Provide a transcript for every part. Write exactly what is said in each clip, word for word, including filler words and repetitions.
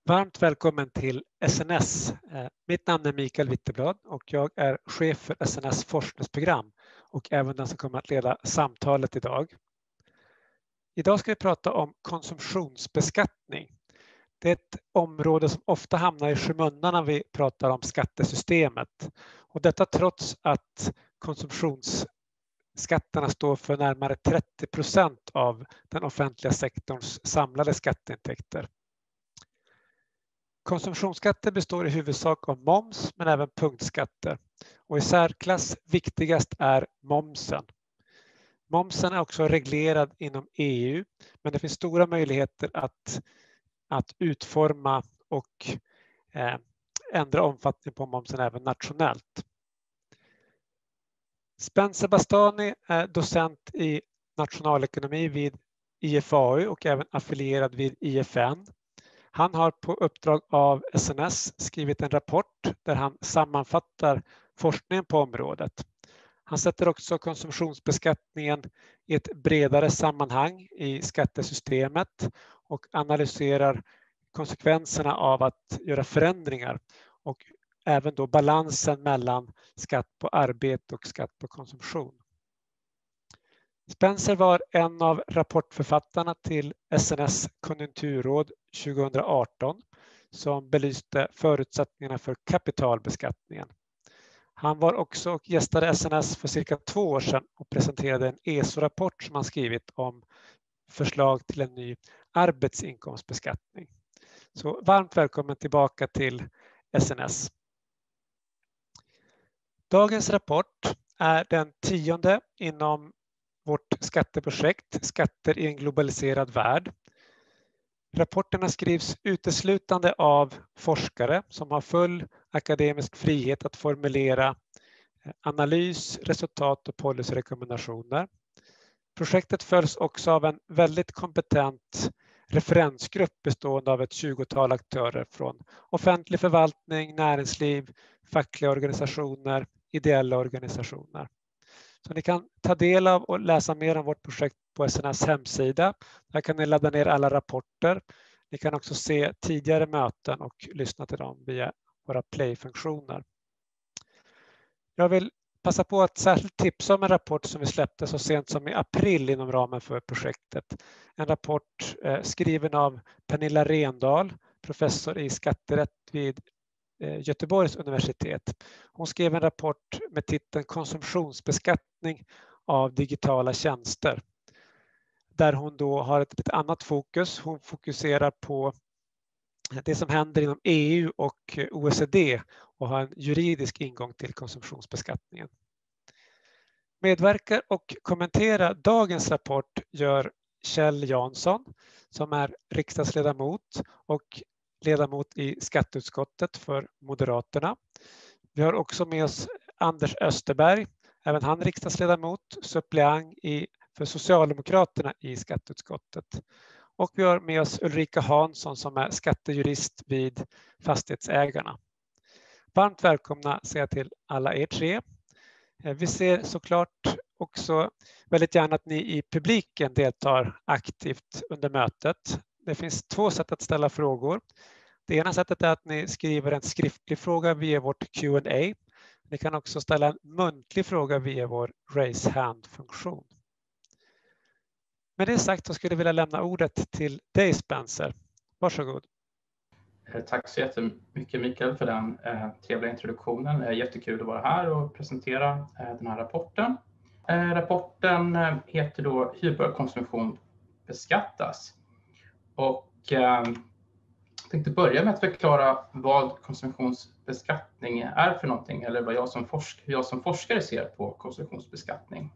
Varmt välkommen till S N S. Mitt namn är Mikael Witteblad och jag är chef för S N S forskningsprogram och även den som kommer att leda samtalet idag. Idag ska vi prata om konsumtionsbeskattning. Det är ett område som ofta hamnar i skymundan när vi pratar om skattesystemet. Och detta trots att konsumtionsskatterna står för närmare trettio procent av den offentliga sektorns samlade skatteintäkter. Konsumtionsskatter består i huvudsak av moms men även punktskatter. Och i särklass viktigast är momsen. Momsen är också reglerad inom E U, men det finns stora möjligheter att, att utforma och eh, ändra omfattning på momsen även nationellt. Spencer Bastani är docent i nationalekonomi vid I F A U och även affilierad vid I F N. Han har på uppdrag av S N S skrivit en rapport där han sammanfattar forskningen på området. Han sätter också konsumtionsbeskattningen i ett bredare sammanhang i skattesystemet och analyserar konsekvenserna av att göra förändringar och även då balansen mellan skatt på arbete och skatt på konsumtion. Spencer var en av rapportförfattarna till S N S konjunkturråd tjugo arton som belyste förutsättningarna för kapitalbeskattningen. Han var också och gästade S N S för cirka två år sedan och presenterade en E S O-rapport som han skrivit om förslag till en ny arbetsinkomstbeskattning. Så varmt välkommen tillbaka till S N S. Dagens rapport är den tionde inom vårt skatteprojekt Skatter i en globaliserad värld. Rapporterna skrivs uteslutande av forskare som har full akademisk frihet att formulera analys, resultat och policyrekommendationer. Projektet följs också av en väldigt kompetent referensgrupp bestående av ett tjugotal aktörer från offentlig förvaltning, näringsliv, fackliga organisationer, ideella organisationer. Så ni kan ta del av och läsa mer om vårt projekt på S N S hemsida. Där kan ni ladda ner alla rapporter. Ni kan också se tidigare möten och lyssna till dem via våra play-funktioner. Jag vill passa på att särskilt tipsa om en rapport som vi släppte så sent som i april inom ramen för projektet. En rapport eh, skriven av Pernilla Rendahl, professor i skatterätt vid Göteborgs universitet. Hon skrev en rapport med titeln Konsumtionsbeskattning av digitala tjänster. Där hon då har ett lite annat fokus. Hon fokuserar på det som händer inom E U och O E C D och har en juridisk ingång till konsumtionsbeskattningen. Medverkar och kommentera dagens rapport gör Kjell Jansson som är riksdagsledamot och ledamot i skatteutskottet för Moderaterna. Vi har också med oss Anders Österberg, även han riksdagsledamot, suppleant i, för Socialdemokraterna i skatteutskottet. Och vi har med oss Ulrika Hansson som är skattejurist vid Fastighetsägarna. Varmt välkomna säger jag till alla er tre. Vi ser såklart också väldigt gärna att ni i publiken deltar aktivt under mötet. Det finns två sätt att ställa frågor. Det ena sättet är att ni skriver en skriftlig fråga via vårt Q and A. Ni kan också ställa en muntlig fråga via vår raise hand-funktion. Med det sagt så skulle jag vilja lämna ordet till dig Spencer. Varsågod. Tack så jättemycket Mikael för den eh, trevliga introduktionen. Det är jättekul att vara här och presentera eh, den här rapporten. Eh, rapporten heter då Hur bör konsumtion beskattas? Och eh, jag tänkte börja med att förklara vad konsumtionsbeskattning är för någonting eller vad jag som, forsk- hur jag som forskare ser på konsumtionsbeskattning.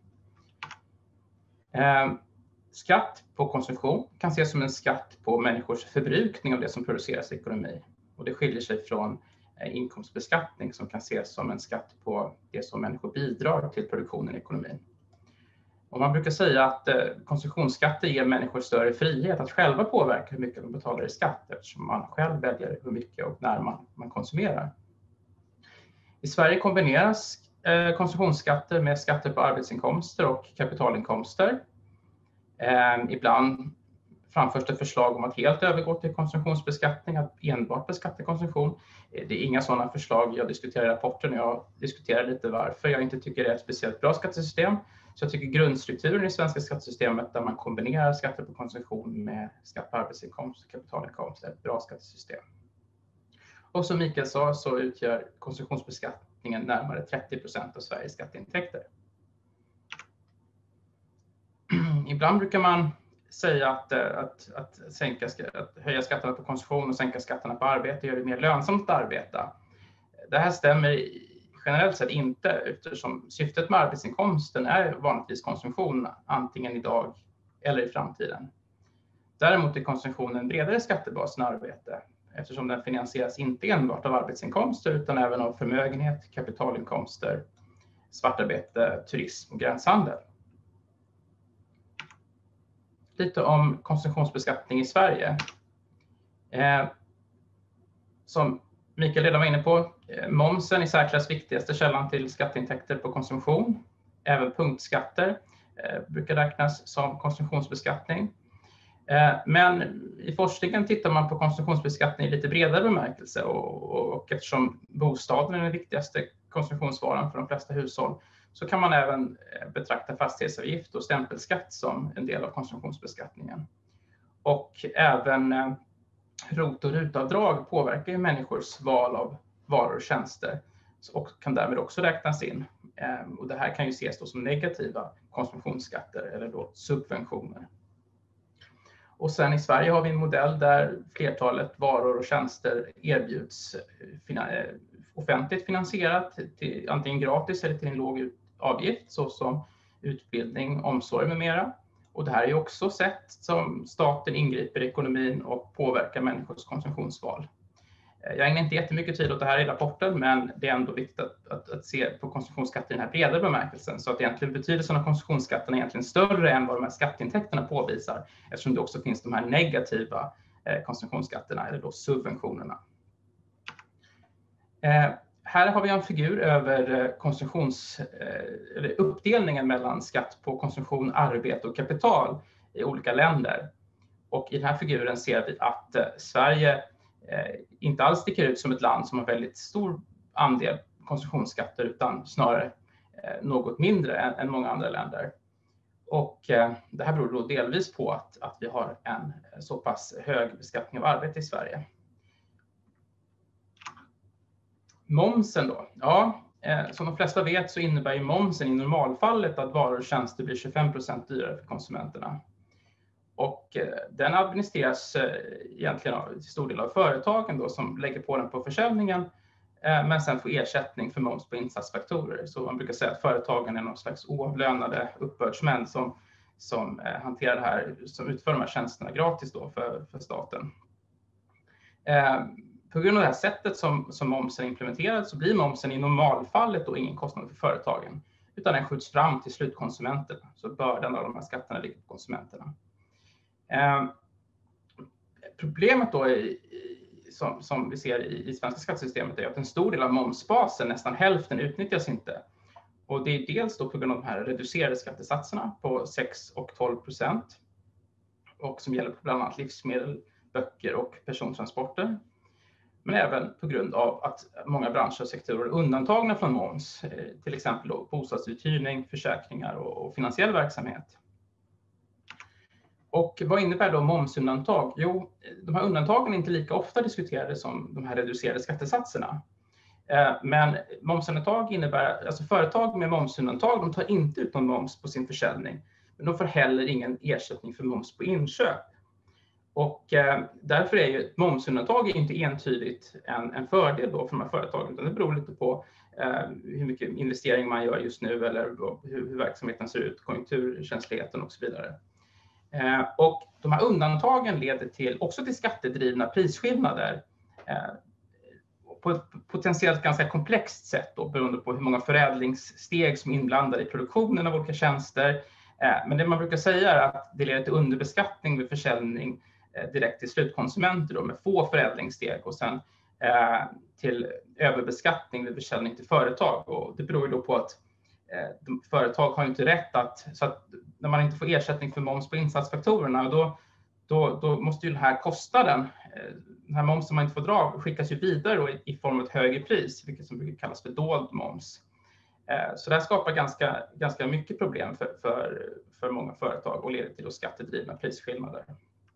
Eh, skatt på konsumtion kan ses som en skatt på människors förbrukning av det som produceras i ekonomi. Och det skiljer sig från eh, inkomstbeskattning som kan ses som en skatt på det som människor bidrar till produktionen i ekonomin. Och man brukar säga att eh, konsumtionsskatter ger människor större frihet att själva påverka hur mycket de betalar i skatt eftersom man själv väljer hur mycket och när man, man konsumerar. I Sverige kombineras eh, konsumtionsskatter med skatter på arbetsinkomster och kapitalinkomster. Eh, ibland framförs det förslag om att helt övergå till konsumtionsbeskattning, att enbart beskatta konsumtion. Det är inga sådana förslag jag diskuterar i rapporten. Jag diskuterar lite varför jag inte tycker det är ett speciellt bra skattesystem. Så jag tycker grundstrukturen i svenska skattesystemet där man kombinerar skatter på konsumtion med skatt på arbetsinkomst och kapitalinkomst är ett bra skattesystem. Och som Mikael sa så utgör konsumtionsbeskattningen närmare trettio procent av Sveriges skatteintäkter. Ibland brukar man säga att, att, att, sänka, att höja skatterna på konsumtion och sänka skatterna på arbete gör det mer lönsamt att arbeta. Det här stämmer generellt sett inte eftersom syftet med arbetsinkomsten är vanligtvis konsumtion antingen idag eller i framtiden. Däremot är konsumtionen en bredare skattebas än arbete eftersom den finansieras inte enbart av arbetsinkomster utan även av förmögenhet, kapitalinkomster, svartarbete, turism och gränshandel. Lite om konsumtionsbeskattning i Sverige. Eh, som Mikael redan var inne på, eh, momsen är särklass viktigaste källan till skatteintäkter på konsumtion. Även punktskatter eh, brukar räknas som konsumtionsbeskattning. Eh, men i forskningen tittar man på konsumtionsbeskattning i lite bredare bemärkelse och, och, och eftersom bostaden är den viktigaste konsumtionsvaran för de flesta hushåll så kan man även betrakta fastighetsavgift och stämpelskatt som en del av konsumtionsbeskattningen. Och även rot- och rutavdrag påverkar ju människors val av varor och tjänster och kan därmed också räknas in. Och det här kan ju ses då som negativa konsumtionsskatter eller då subventioner. Och sen i Sverige har vi en modell där flertalet varor och tjänster erbjuds offentligt finansierat, till, antingen gratis eller till en låg avgift såsom utbildning, omsorg med mera. Och det här är också sätt som staten ingriper i ekonomin och påverkar människors konsumtionsval. Jag ägnar inte jättemycket tid åt det här i rapporten men det är ändå viktigt att, att, att se på konsumtionsskatter i den här bredare bemärkelsen så att egentligen betydelsen av konsumtionsskatterna är egentligen större än vad de här skatteintäkterna påvisar eftersom det också finns de här negativa eh, konsumtionsskatterna eller då subventionerna. Eh, Här har vi en figur över konsumtions, eller uppdelningen mellan skatt på konsumtion, arbete och kapital i olika länder. Och i den här figuren ser vi att Sverige inte alls sticker ut som ett land som har väldigt stor andel konsumtionsskatter utan snarare något mindre än många andra länder. Och det här beror då delvis på att, att vi har en så pass hög beskattning av arbete i Sverige. Momsen då, ja, eh, som de flesta vet så innebär ju momsen i normalfallet att varor och tjänster blir tjugofem procent dyrare för konsumenterna. Och eh, den administreras eh, egentligen av, till stor del av företagen då, som lägger på den på försäljningen eh, men sen får ersättning för moms på insatsfaktorer. Så man brukar säga att företagen är någon slags oavlönade uppbördsmän som, som eh, hanterar det här, som utför de här tjänsterna gratis då för, för staten. Eh, På grund av det här sättet som, som momsen är implementerad så blir momsen i normalfallet då ingen kostnad för företagen utan den skjuts fram till slutkonsumenterna. Så bördan av de här skatterna ligger på konsumenterna. Eh, problemet då är, som, som vi ser i, i svenska skattesystemet är att en stor del av momsbasen, nästan hälften, utnyttjas inte. Och det är dels då på grund av de här reducerade skattesatserna på sex och tolv procent och som gäller på bland annat livsmedel, böcker och persontransporter. Men även på grund av att många branscher och sektorer är undantagna från moms, till exempel då bostadsuthyrning, försäkringar och finansiell verksamhet. Och vad innebär då momsundantag? Jo, de här undantagen är inte lika ofta diskuterade som de här reducerade skattesatserna. Men momsundantag innebär, alltså företag med momsundantag, de tar inte ut någon moms på sin försäljning, men de får heller ingen ersättning för moms på inköp. Och eh, därför är ju ett momsundantag inte entydigt en, en fördel då för de här företagen, utan det beror lite på eh, hur mycket investering man gör just nu eller hur, hur verksamheten ser ut, konjunkturkänsligheten och så vidare. Eh, och de här undantagen leder till, också till skattedrivna prisskillnader eh, på ett potentiellt ganska komplext sätt då, beroende på hur många förädlingssteg som är inblandade i produktionen av olika tjänster. Eh, men det man brukar säga är att det leder till underbeskattning vid försäljning direkt till slutkonsumenter då, med få förädlingssteg och sen eh, till överbeskattning vid försäljning till företag. Och det beror ju då på att eh, de, företag har inte rätt att, så att när man inte får ersättning för moms på insatsfaktorerna, då, då, då måste ju den här kostnaden, den här momsen man inte får dra, skickas ju vidare då i, i form av ett högre pris, vilket som brukar kallas för dold moms. Så det här skapar ganska, ganska mycket problem för, för, för många företag och leder till då skattedrivna prisskillnader.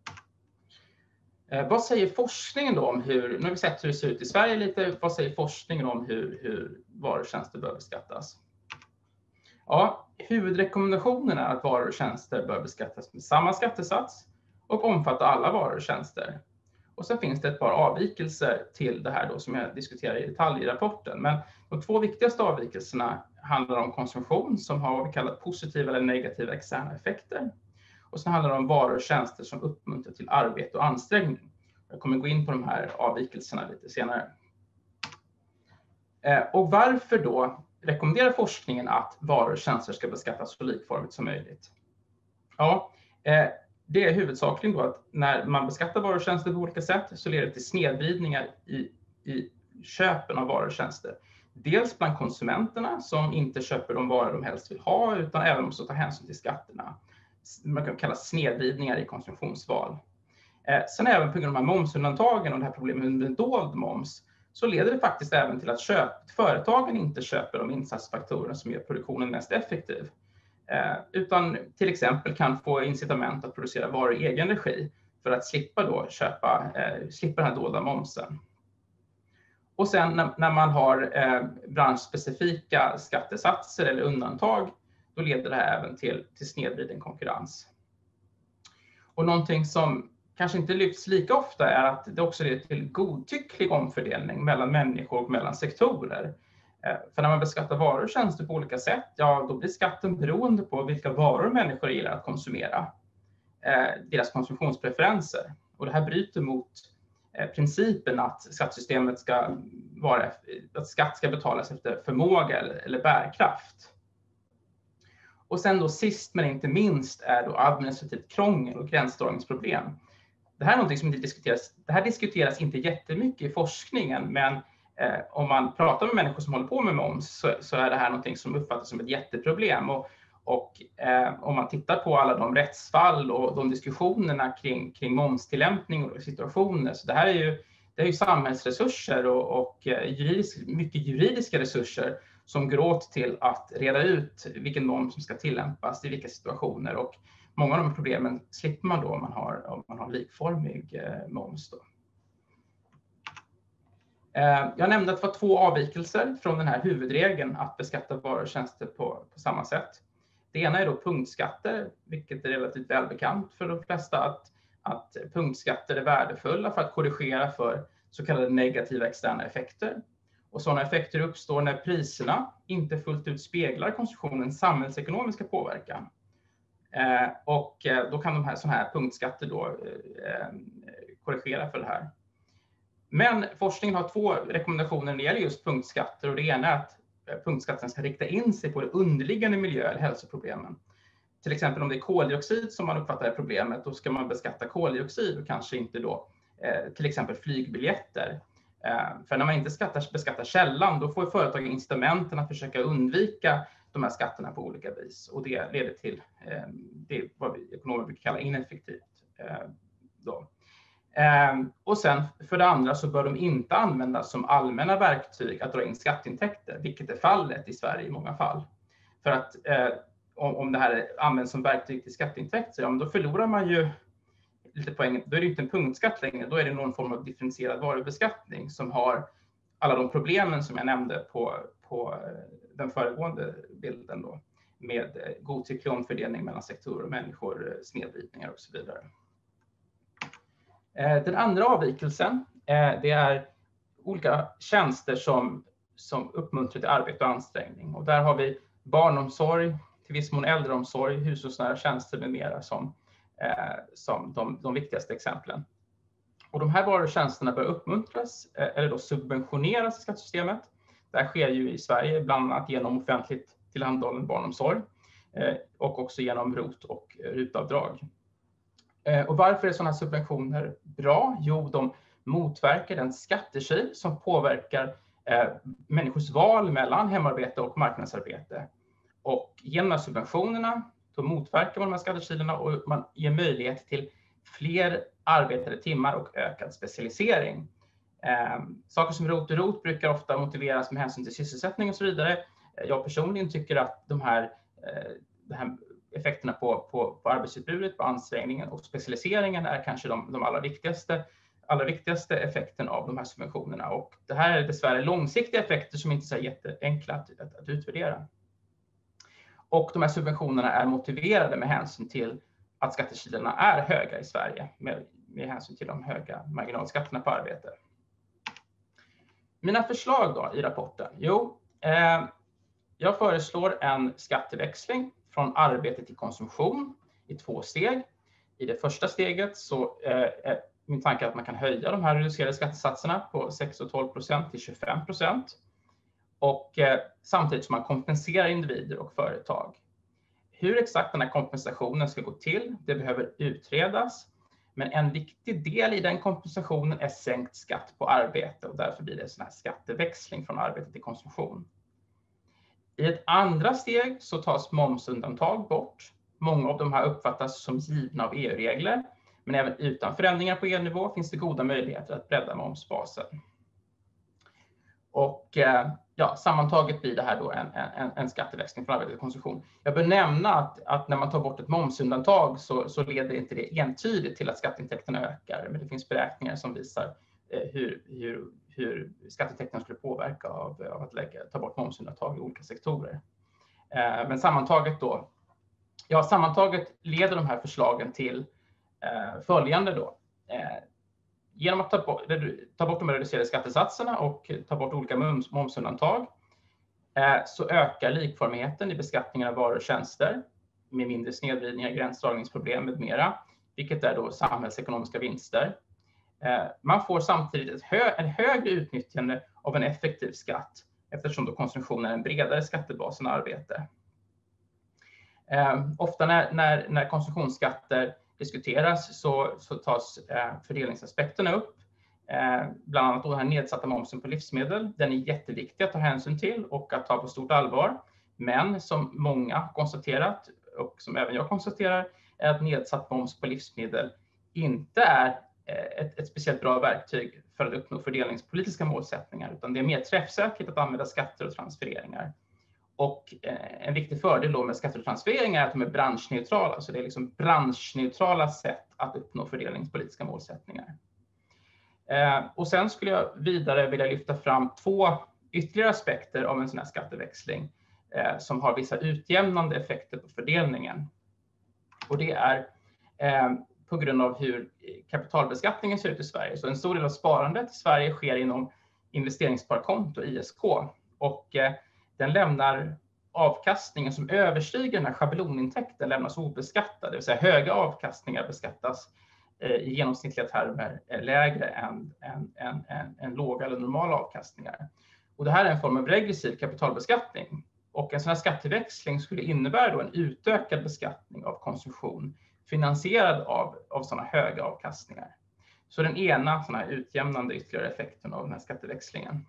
Eh, vad säger forskningen då om hur, nu har vi sett hur det ser ut i Sverige lite, vad säger forskningen om hur, hur varor och tjänster bör beskattas? Ja, huvudrekommendationen är att varor och tjänster bör beskattas med samma skattesats och omfatta alla varor och tjänster. Och sen finns det ett par avvikelser till det här då som jag diskuterar i detalj i rapporten. Men de två viktigaste avvikelserna handlar om konsumtion som har vad vi kallar positiva eller negativa externa effekter. Och sen handlar det om varor och tjänster som uppmuntrar till arbete och ansträngning. Jag kommer gå in på de här avvikelserna lite senare. Och varför då rekommenderar forskningen att varor och tjänster ska beskattas så likformigt som möjligt? Ja, det är huvudsakligen då att när man beskattar varor och tjänster på olika sätt så leder det till snedvridningar i, i köpen av varor och tjänster. Dels bland konsumenterna som inte köper de varor de helst vill ha utan även måste ta hänsyn till skatterna. Man kan kalla snedvridningar i konsumtionsval. Eh, sen även på grund av de här momsundantagen och det här problemet med dold moms så leder det faktiskt även till att köp, företagen inte köper de insatsfaktorer som gör produktionen mest effektiv. Eh, utan till exempel kan få incitament att producera varor i egen regi för att slippa, då köpa, eh, slippa den här dolda momsen. Och sen när, när man har eh, branschspecifika skattesatser eller undantag då leder det här även till, till snedvriden konkurrens. Och någonting som kanske inte lyfts lika ofta är att det också leder till godtycklig omfördelning mellan människor och mellan sektorer. För när man beskattar varor och tjänster på olika sätt, ja då blir skatten beroende på vilka varor människor gillar att konsumera. Deras konsumtionspreferenser. Och det här bryter mot principen att skattesystemet ska vara, att skatt ska betalas efter förmåga eller, eller bärkraft. Och sen då sist men inte minst är då administrativt krångel och gränsdragningsproblem. Det här är något som inte diskuteras, det här diskuteras inte jättemycket i forskningen, men eh, om man pratar med människor som håller på med moms så, så är det här något som uppfattas som ett jätteproblem. Och, och eh, om man tittar på alla de rättsfall och de diskussionerna kring, kring momstillämpning och situationer, så det här är ju, det är ju samhällsresurser och, och juridisk, mycket juridiska resurser som går åt till att reda ut vilken moms som ska tillämpas i vilka situationer. Och många av de problemen slipper man då om man har, om man har likformig eh, moms. Då. Eh, jag nämnde att det var två avvikelser från den här huvudregeln att beskatta varor och tjänster på, på samma sätt. Det ena är då punktskatter, vilket är relativt välbekant för de flesta att, att punktskatter är värdefulla för att korrigera för så kallade negativa externa effekter. Och sådana effekter uppstår när priserna inte fullt ut speglar konsumtionens samhällsekonomiska påverkan. Eh, och eh, då kan de här, sådana här punktskatter då, eh, korrigera för det här. Men forskningen har två rekommendationer när det gäller just punktskatter. Och det ena är att punktskatten ska rikta in sig på det underliggande miljö- eller hälsoproblemen. Till exempel om det är koldioxid som man uppfattar är problemet, då ska man beskatta koldioxid och kanske inte då eh, till exempel flygbiljetter. För när man inte skattar, beskattar källan, då får företagen incitamenten att försöka undvika de här skatterna på olika vis. Och det leder till eh, det vad vi ekonomer brukar kalla ineffektivt. Eh, då. Eh, och sen för det andra så bör de inte användas som allmänna verktyg att dra in skatteintäkter, vilket är fallet i Sverige i många fall. För att eh, om, om det här används som verktyg till skatteintäkter, ja, men då förlorar man ju lite poäng, då är det inte en punktskatt längre, då är det någon form av differentierad varubeskattning som har alla de problemen som jag nämnde på, på den föregående bilden då, med godtycklig omfördelning mellan sektorer och människor, snedvridningar och så vidare. Den andra avvikelsen, det är olika tjänster som, som uppmuntrar till arbete och ansträngning. Och där har vi barnomsorg, till viss mån äldreomsorg, hushållsnära tjänster med mera som Eh, som de, de viktigaste exemplen. Och de här varor och tjänsterna bör uppmuntras eh, eller då subventioneras i skattesystemet. Det här sker ju i Sverige bland annat genom offentligt tillhandahållen barnomsorg eh, och också genom R O T och rutavdrag. Eh, och varför är sådana subventioner bra? Jo, de motverkar den skattekil som påverkar eh, människors val mellan hemarbete och marknadsarbete. Och genom de här subventionerna då motverkar man de här skattekilarna och man ger möjlighet till fler arbetade timmar och ökad specialisering. Eh, saker som ROT och ROT brukar ofta motiveras med hänsyn till sysselsättning och så vidare. Jag personligen tycker att de här, eh, de här effekterna på, på, på arbetsutbudet, på ansträngningen och specialiseringen är kanske de, de allra viktigaste, allra viktigaste effekten av de här subventionerna. Och det här är dessvärre långsiktiga effekter som inte är så jätteenkla att, att, att utvärdera. Och de här subventionerna är motiverade med hänsyn till att skattekilarna är höga i Sverige med, med hänsyn till de höga marginalskatterna på arbete. Mina förslag då i rapporten? Jo, eh, jag föreslår en skatteväxling från arbete till konsumtion i två steg. I det första steget så eh, är min tanke att man kan höja de här reducerade skattesatserna på sex och tolv procent till tjugofem procent. Och eh, samtidigt som man kompenserar individer och företag. Hur exakt den här kompensationen ska gå till, det behöver utredas. Men en viktig del i den kompensationen är sänkt skatt på arbete och därför blir det en sån här skatteväxling från arbete till konsumtion. I ett andra steg så tas momsundantag bort. Många av de här uppfattas som givna av E U-regler, men även utan förändringar på E U-nivå finns det goda möjligheter att bredda momsbasen. Och ja, sammantaget blir det här då en, en, en skatteväxling från arbete till konsumtion. Jag bör nämna att, att när man tar bort ett momsundantag så, så leder inte det entydigt till att skatteintäkterna ökar, men det finns beräkningar som visar hur, hur, hur skatteintäkterna skulle påverka av, av att lägga, ta bort momsundantag i olika sektorer. Eh, men sammantaget då, ja, sammantaget leder de här förslagen till eh, följande då. Eh, genom att ta bort, ta bort de reducerade skattesatserna och ta bort olika moms, momsundantag eh, så ökar likformigheten i beskattningen av varor och tjänster med mindre snedvridningar, gränsdragningsproblem med mera, vilket är då samhällsekonomiska vinster. Man får samtidigt ett hö en högre utnyttjande av en effektiv skatt eftersom då konsumtion är en bredare skattebas än arbete. Eh, ofta när, när, när konsumtionsskatter diskuteras så, så tas eh, fördelningsaspekterna upp. Eh, bland annat då den här nedsatta momsen på livsmedel. Den är jätteviktig att ta hänsyn till och att ta på stort allvar. Men som många konstaterat och som även jag konstaterar är att nedsatt moms på livsmedel inte är Ett, ett speciellt bra verktyg för att uppnå fördelningspolitiska målsättningar, utan det är mer träffsäkert att använda skatter och transfereringar. Och eh, en viktig fördel då med skatter och transfereringar är att de är branschneutrala, så det är liksom branschneutrala sätt att uppnå fördelningspolitiska målsättningar. Eh, och sen skulle jag vidare vilja lyfta fram två ytterligare aspekter av en sån här skatteväxling eh, som har vissa utjämnande effekter på fördelningen. Och det är eh, på grund av hur kapitalbeskattningen ser ut i Sverige. Så en stor del av sparandet i Sverige sker inom investeringssparkonto, I S K. Och eh, den lämnar avkastningen som överstiger den här schablonintäkten lämnas obeskattad. Det vill säga höga avkastningar beskattas eh, i genomsnittliga termer eh, lägre än, än, än, än, än låga eller normala avkastningar. Och det här är en form av regressiv kapitalbeskattning. Och en sån här skatteväxling skulle innebära då en utökad beskattning av konsumtion finansierad av, av sådana höga avkastningar. Så den ena såna här utjämnande ytterligare effekten av den här skatteväxlingen.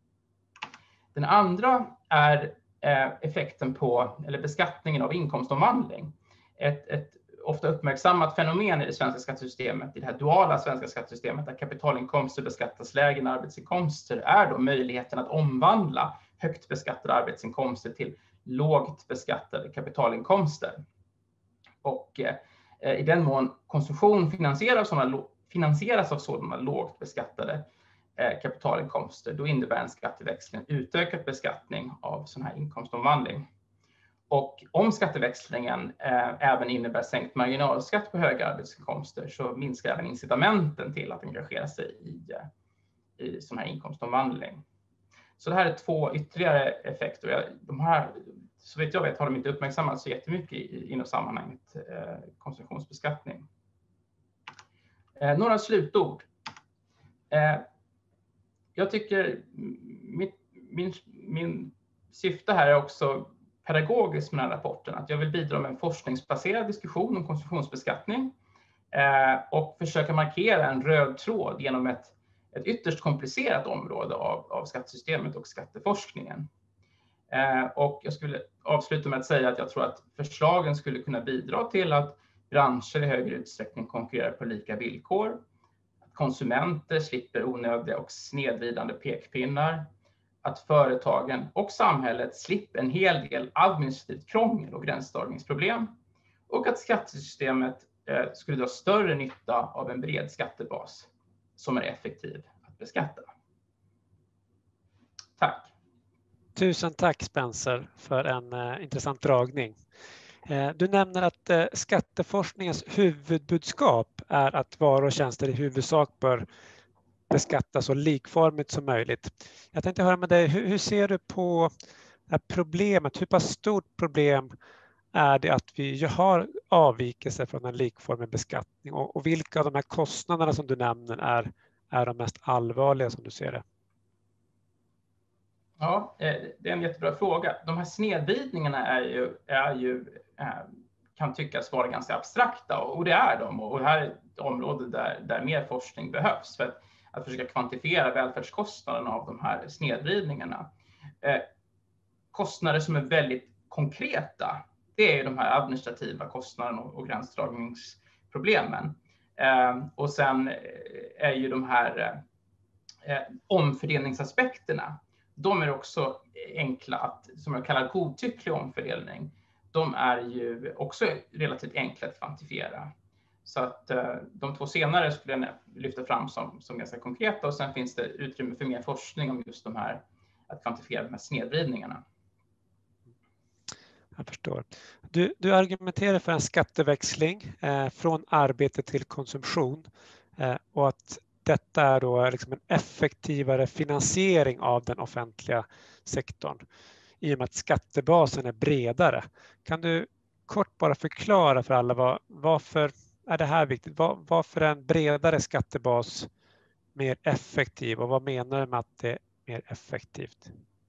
Den andra är eh, effekten på, eller beskattningen av inkomstomvandling. Ett, ett ofta uppmärksammat fenomen i det svenska skattesystemet, i det här duala svenska skattesystemet där kapitalinkomster beskattas lägre än arbetsinkomster, är då möjligheten att omvandla högt beskattade arbetsinkomster till lågt beskattade kapitalinkomster. Och eh, i den mån konsumtion finansieras, sådana, finansieras av sådana lågt beskattade eh, kapitalinkomster, då innebär en skatteväxling utökad beskattning av sån här inkomstomvandling. Och om skatteväxlingen eh, även innebär sänkt marginalskatt på höga arbetsinkomster så minskar även incitamenten till att engagera sig i, eh, i sån här inkomstomvandling. Så det här är två ytterligare effekter. De här, så vet jag vet, har de inte uppmärksammats så jättemycket i, inom sammanhanget eh, konsumtionsbeskattning. Eh, några slutord. Eh, jag tycker mitt, min, min syfte här är också pedagogiskt med den här rapporten. Att jag vill bidra med en forskningsbaserad diskussion om konsumtionsbeskattning eh, och försöka markera en röd tråd genom ett, ett ytterst komplicerat område av, av skattesystemet och skatteforskningen. Eh, och jag skulle avsluta med att säga att jag tror att förslagen skulle kunna bidra till att branscher i högre utsträckning konkurrerar på lika villkor, att konsumenter slipper onödiga och snedvridande pekpinnar, att företagen och samhället slipper en hel del administrativt krångel och gränsdragningsproblem och att skattesystemet eh, skulle dra större nytta av en bred skattebas som är effektiv att beskatta. Tack. Tusen tack Spencer för en eh, intressant dragning. Eh, du nämner att eh, skatteforskningens huvudbudskap är att varor och tjänster i huvudsak bör beskattas så likformigt som möjligt. Jag tänkte höra med dig, hur, hur ser du på det här problemet? Hur pass stort problem är det att vi har avvikelser från en likformig beskattning och, och vilka av de här kostnaderna som du nämner är, är de mest allvarliga som du ser det? Ja, det är en jättebra fråga. De här snedvridningarna är ju, är ju, kan tyckas vara ganska abstrakta och det är de. Och det här är ett område där, där mer forskning behövs för att, att försöka kvantifiera välfärdskostnaderna av de här snedvridningarna. Eh, kostnader som är väldigt konkreta, det är ju de här administrativa kostnaderna och, och gränsdragningsproblemen. Eh, och sen är ju de här eh, omfördelningsaspekterna, de är också enkla att, som jag kallar godtycklig omfördelning, de är ju också relativt enkla att kvantifiera. Så att eh, de två senare skulle jag lyfta fram som, som ganska konkreta och sen finns det utrymme för mer forskning om just de här, att kvantifiera de här snedvridningarna. Jag förstår. Du, du argumenterar för en skatteväxling eh, från arbete till konsumtion eh, och att detta är då liksom en effektivare finansiering av den offentliga sektorn i och med att skattebasen är bredare. Kan du kort bara förklara för alla var, varför är det här viktigt? Var, varför är en bredare skattebas mer effektiv och vad menar du med att det är mer effektivt?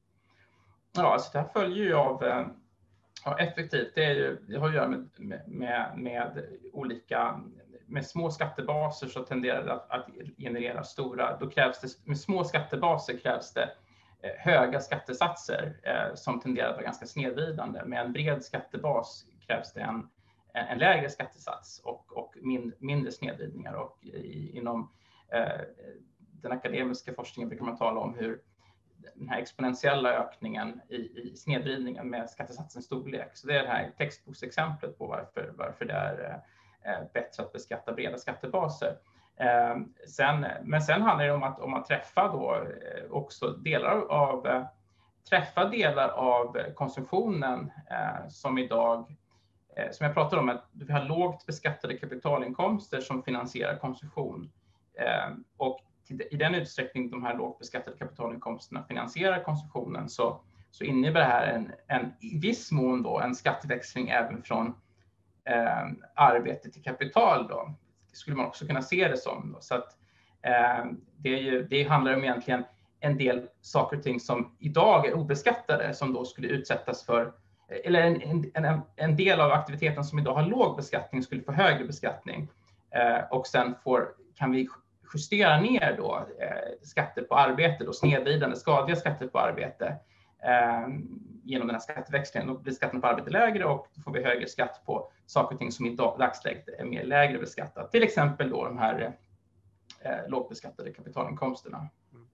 Ja, alltså det här följer ju av ja, effektivt. Det, är ju, det har att göra med, med, med olika med små skattebaser så tenderar det att, att generera stora. Då krävs det, med små skattebaser krävs det eh, höga skattesatser eh, som tenderar att vara ganska snedvridande. Med en bred skattebas krävs det en, en lägre skattesats och, och min, mindre snedvridningar. Och i, inom eh, den akademiska forskningen brukar man tala om hur den här exponentiella ökningen i, i snedvridningen med skattesatsens storlek. Så det är det här textboksexemplet på varför, varför det är eh, bättre att beskatta breda skattebaser. Eh, sen, men sen handlar det om att, om att träffa då eh, också delar av, eh, träffa delar av konsumtionen eh, som idag, eh, som jag pratade om, att vi har lågt beskattade kapitalinkomster som finansierar konsumtion. Eh, och i den utsträckning de här lågt beskattade kapitalinkomsterna finansierar konsumtionen så, så innebär det här en, en i viss mån då, en skatteväxling även från eh, arbete till kapital. Då. Det skulle man också kunna se det som. Då. Så att, eh, det, är ju, det handlar om egentligen en del saker och ting som idag är obeskattade som då skulle utsättas för, eller en, en, en del av aktiviteten som idag har låg beskattning skulle få högre beskattning. Eh, och sen får, kan vi justera ner då, eh, skatter på arbete, då, snedvridande, skadliga skatter på arbete eh, genom den här skatteväxlingen. Då blir skatten på arbete lägre och då får vi högre skatt på saker och ting som i dagsläget är mer lägre beskattat. Till exempel då de här eh, lågbeskattade kapitalinkomsterna.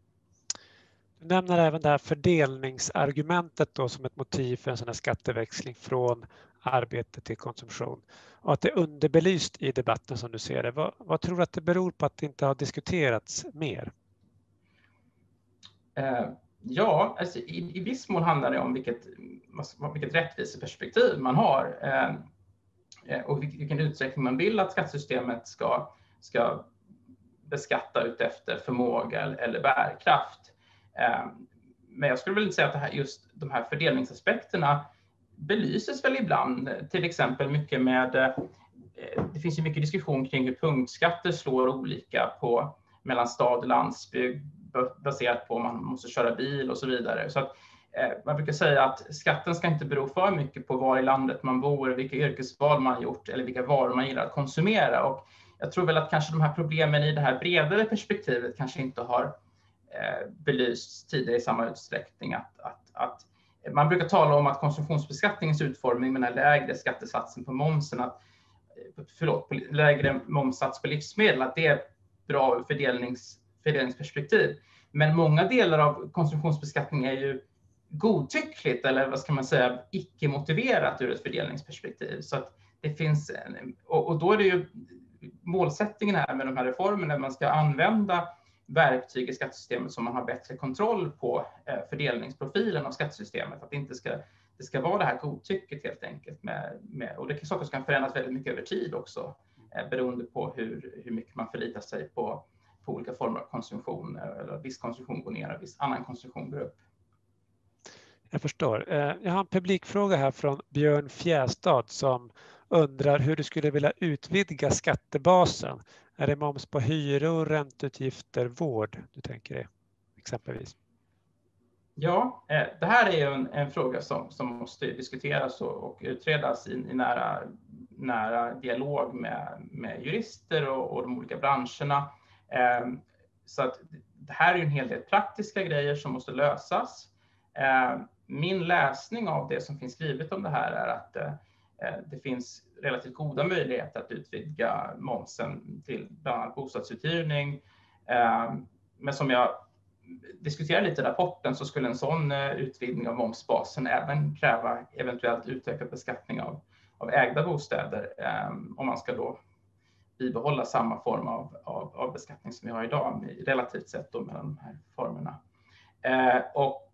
Du nämner även det här fördelningsargumentet då som ett motiv för en sån här skatteväxling från arbete till konsumtion. Och att det är underbelyst i debatten som du ser det. Vad, vad tror du att det beror på att det inte har diskuterats mer? Eh, ja, alltså i, i viss mån handlar det om vilket, vilket rättviseperspektiv man har. Eh, och vilken utsträckning man vill att skattesystemet ska, ska beskatta ut efter förmåga eller bärkraft. Men jag skulle väl säga att det här, just de här fördelningsaspekterna belyses väl ibland, till exempel mycket med, det finns ju mycket diskussion kring hur punktskatter slår olika på mellan stad och landsbygd baserat på om man måste köra bil och så vidare. Så att, man brukar säga att skatten ska inte bero för mycket på var i landet man bor, vilka yrkesval man har gjort eller vilka varor man gillar att konsumera. Och jag tror väl att kanske de här problemen i det här bredare perspektivet kanske inte har belysts tidigare i samma utsträckning. Att, att, att man brukar tala om att konsumtionsbeskattningens utformning med den här lägre skattesatsen på momsen, att, förlåt, på lägre momssats på livsmedel, att det är bra ur fördelnings, fördelningsperspektiv. Men många delar av konsumtionsbeskattning är ju godtyckligt, eller vad ska man säga, icke motiverat ur ett fördelningsperspektiv. Så att det finns, och, och då är det ju målsättningen här med de här reformerna, att man ska använda verktyg i skattesystemet som man har bättre kontroll på eh, fördelningsprofilen av skattesystemet. Att det inte ska, det ska vara det här godtycket helt enkelt. Med, med, och det är saker som kan förändras väldigt mycket över tid också, eh, beroende på hur, hur mycket man förlitar sig på, på olika former av konsumtion. Eller viss konsumtion går ner och viss annan konsumtion går upp. Jag förstår. Jag har en publikfråga här från Björn Fjästad som undrar hur du skulle vilja utvidga skattebasen. Är det moms på hyror, ränteutgifter, vård du tänker dig exempelvis? Ja, det här är ju en, en fråga som, som måste diskuteras och, och utredas i, i nära, nära dialog med, med jurister och, och de olika branscherna. Så att det här är ju en hel del praktiska grejer som måste lösas. Min läsning av det som finns skrivet om det här är att det finns relativt goda möjligheter att utvidga momsen till bland annat bostadsuthyrning. Men som jag diskuterar lite i rapporten så skulle en sån utvidgning av momsbasen även kräva eventuellt utökad beskattning av, av ägda bostäder, om man ska då bibehålla samma form av, av, av beskattning som vi har idag, relativt sett då mellan de här formerna. Och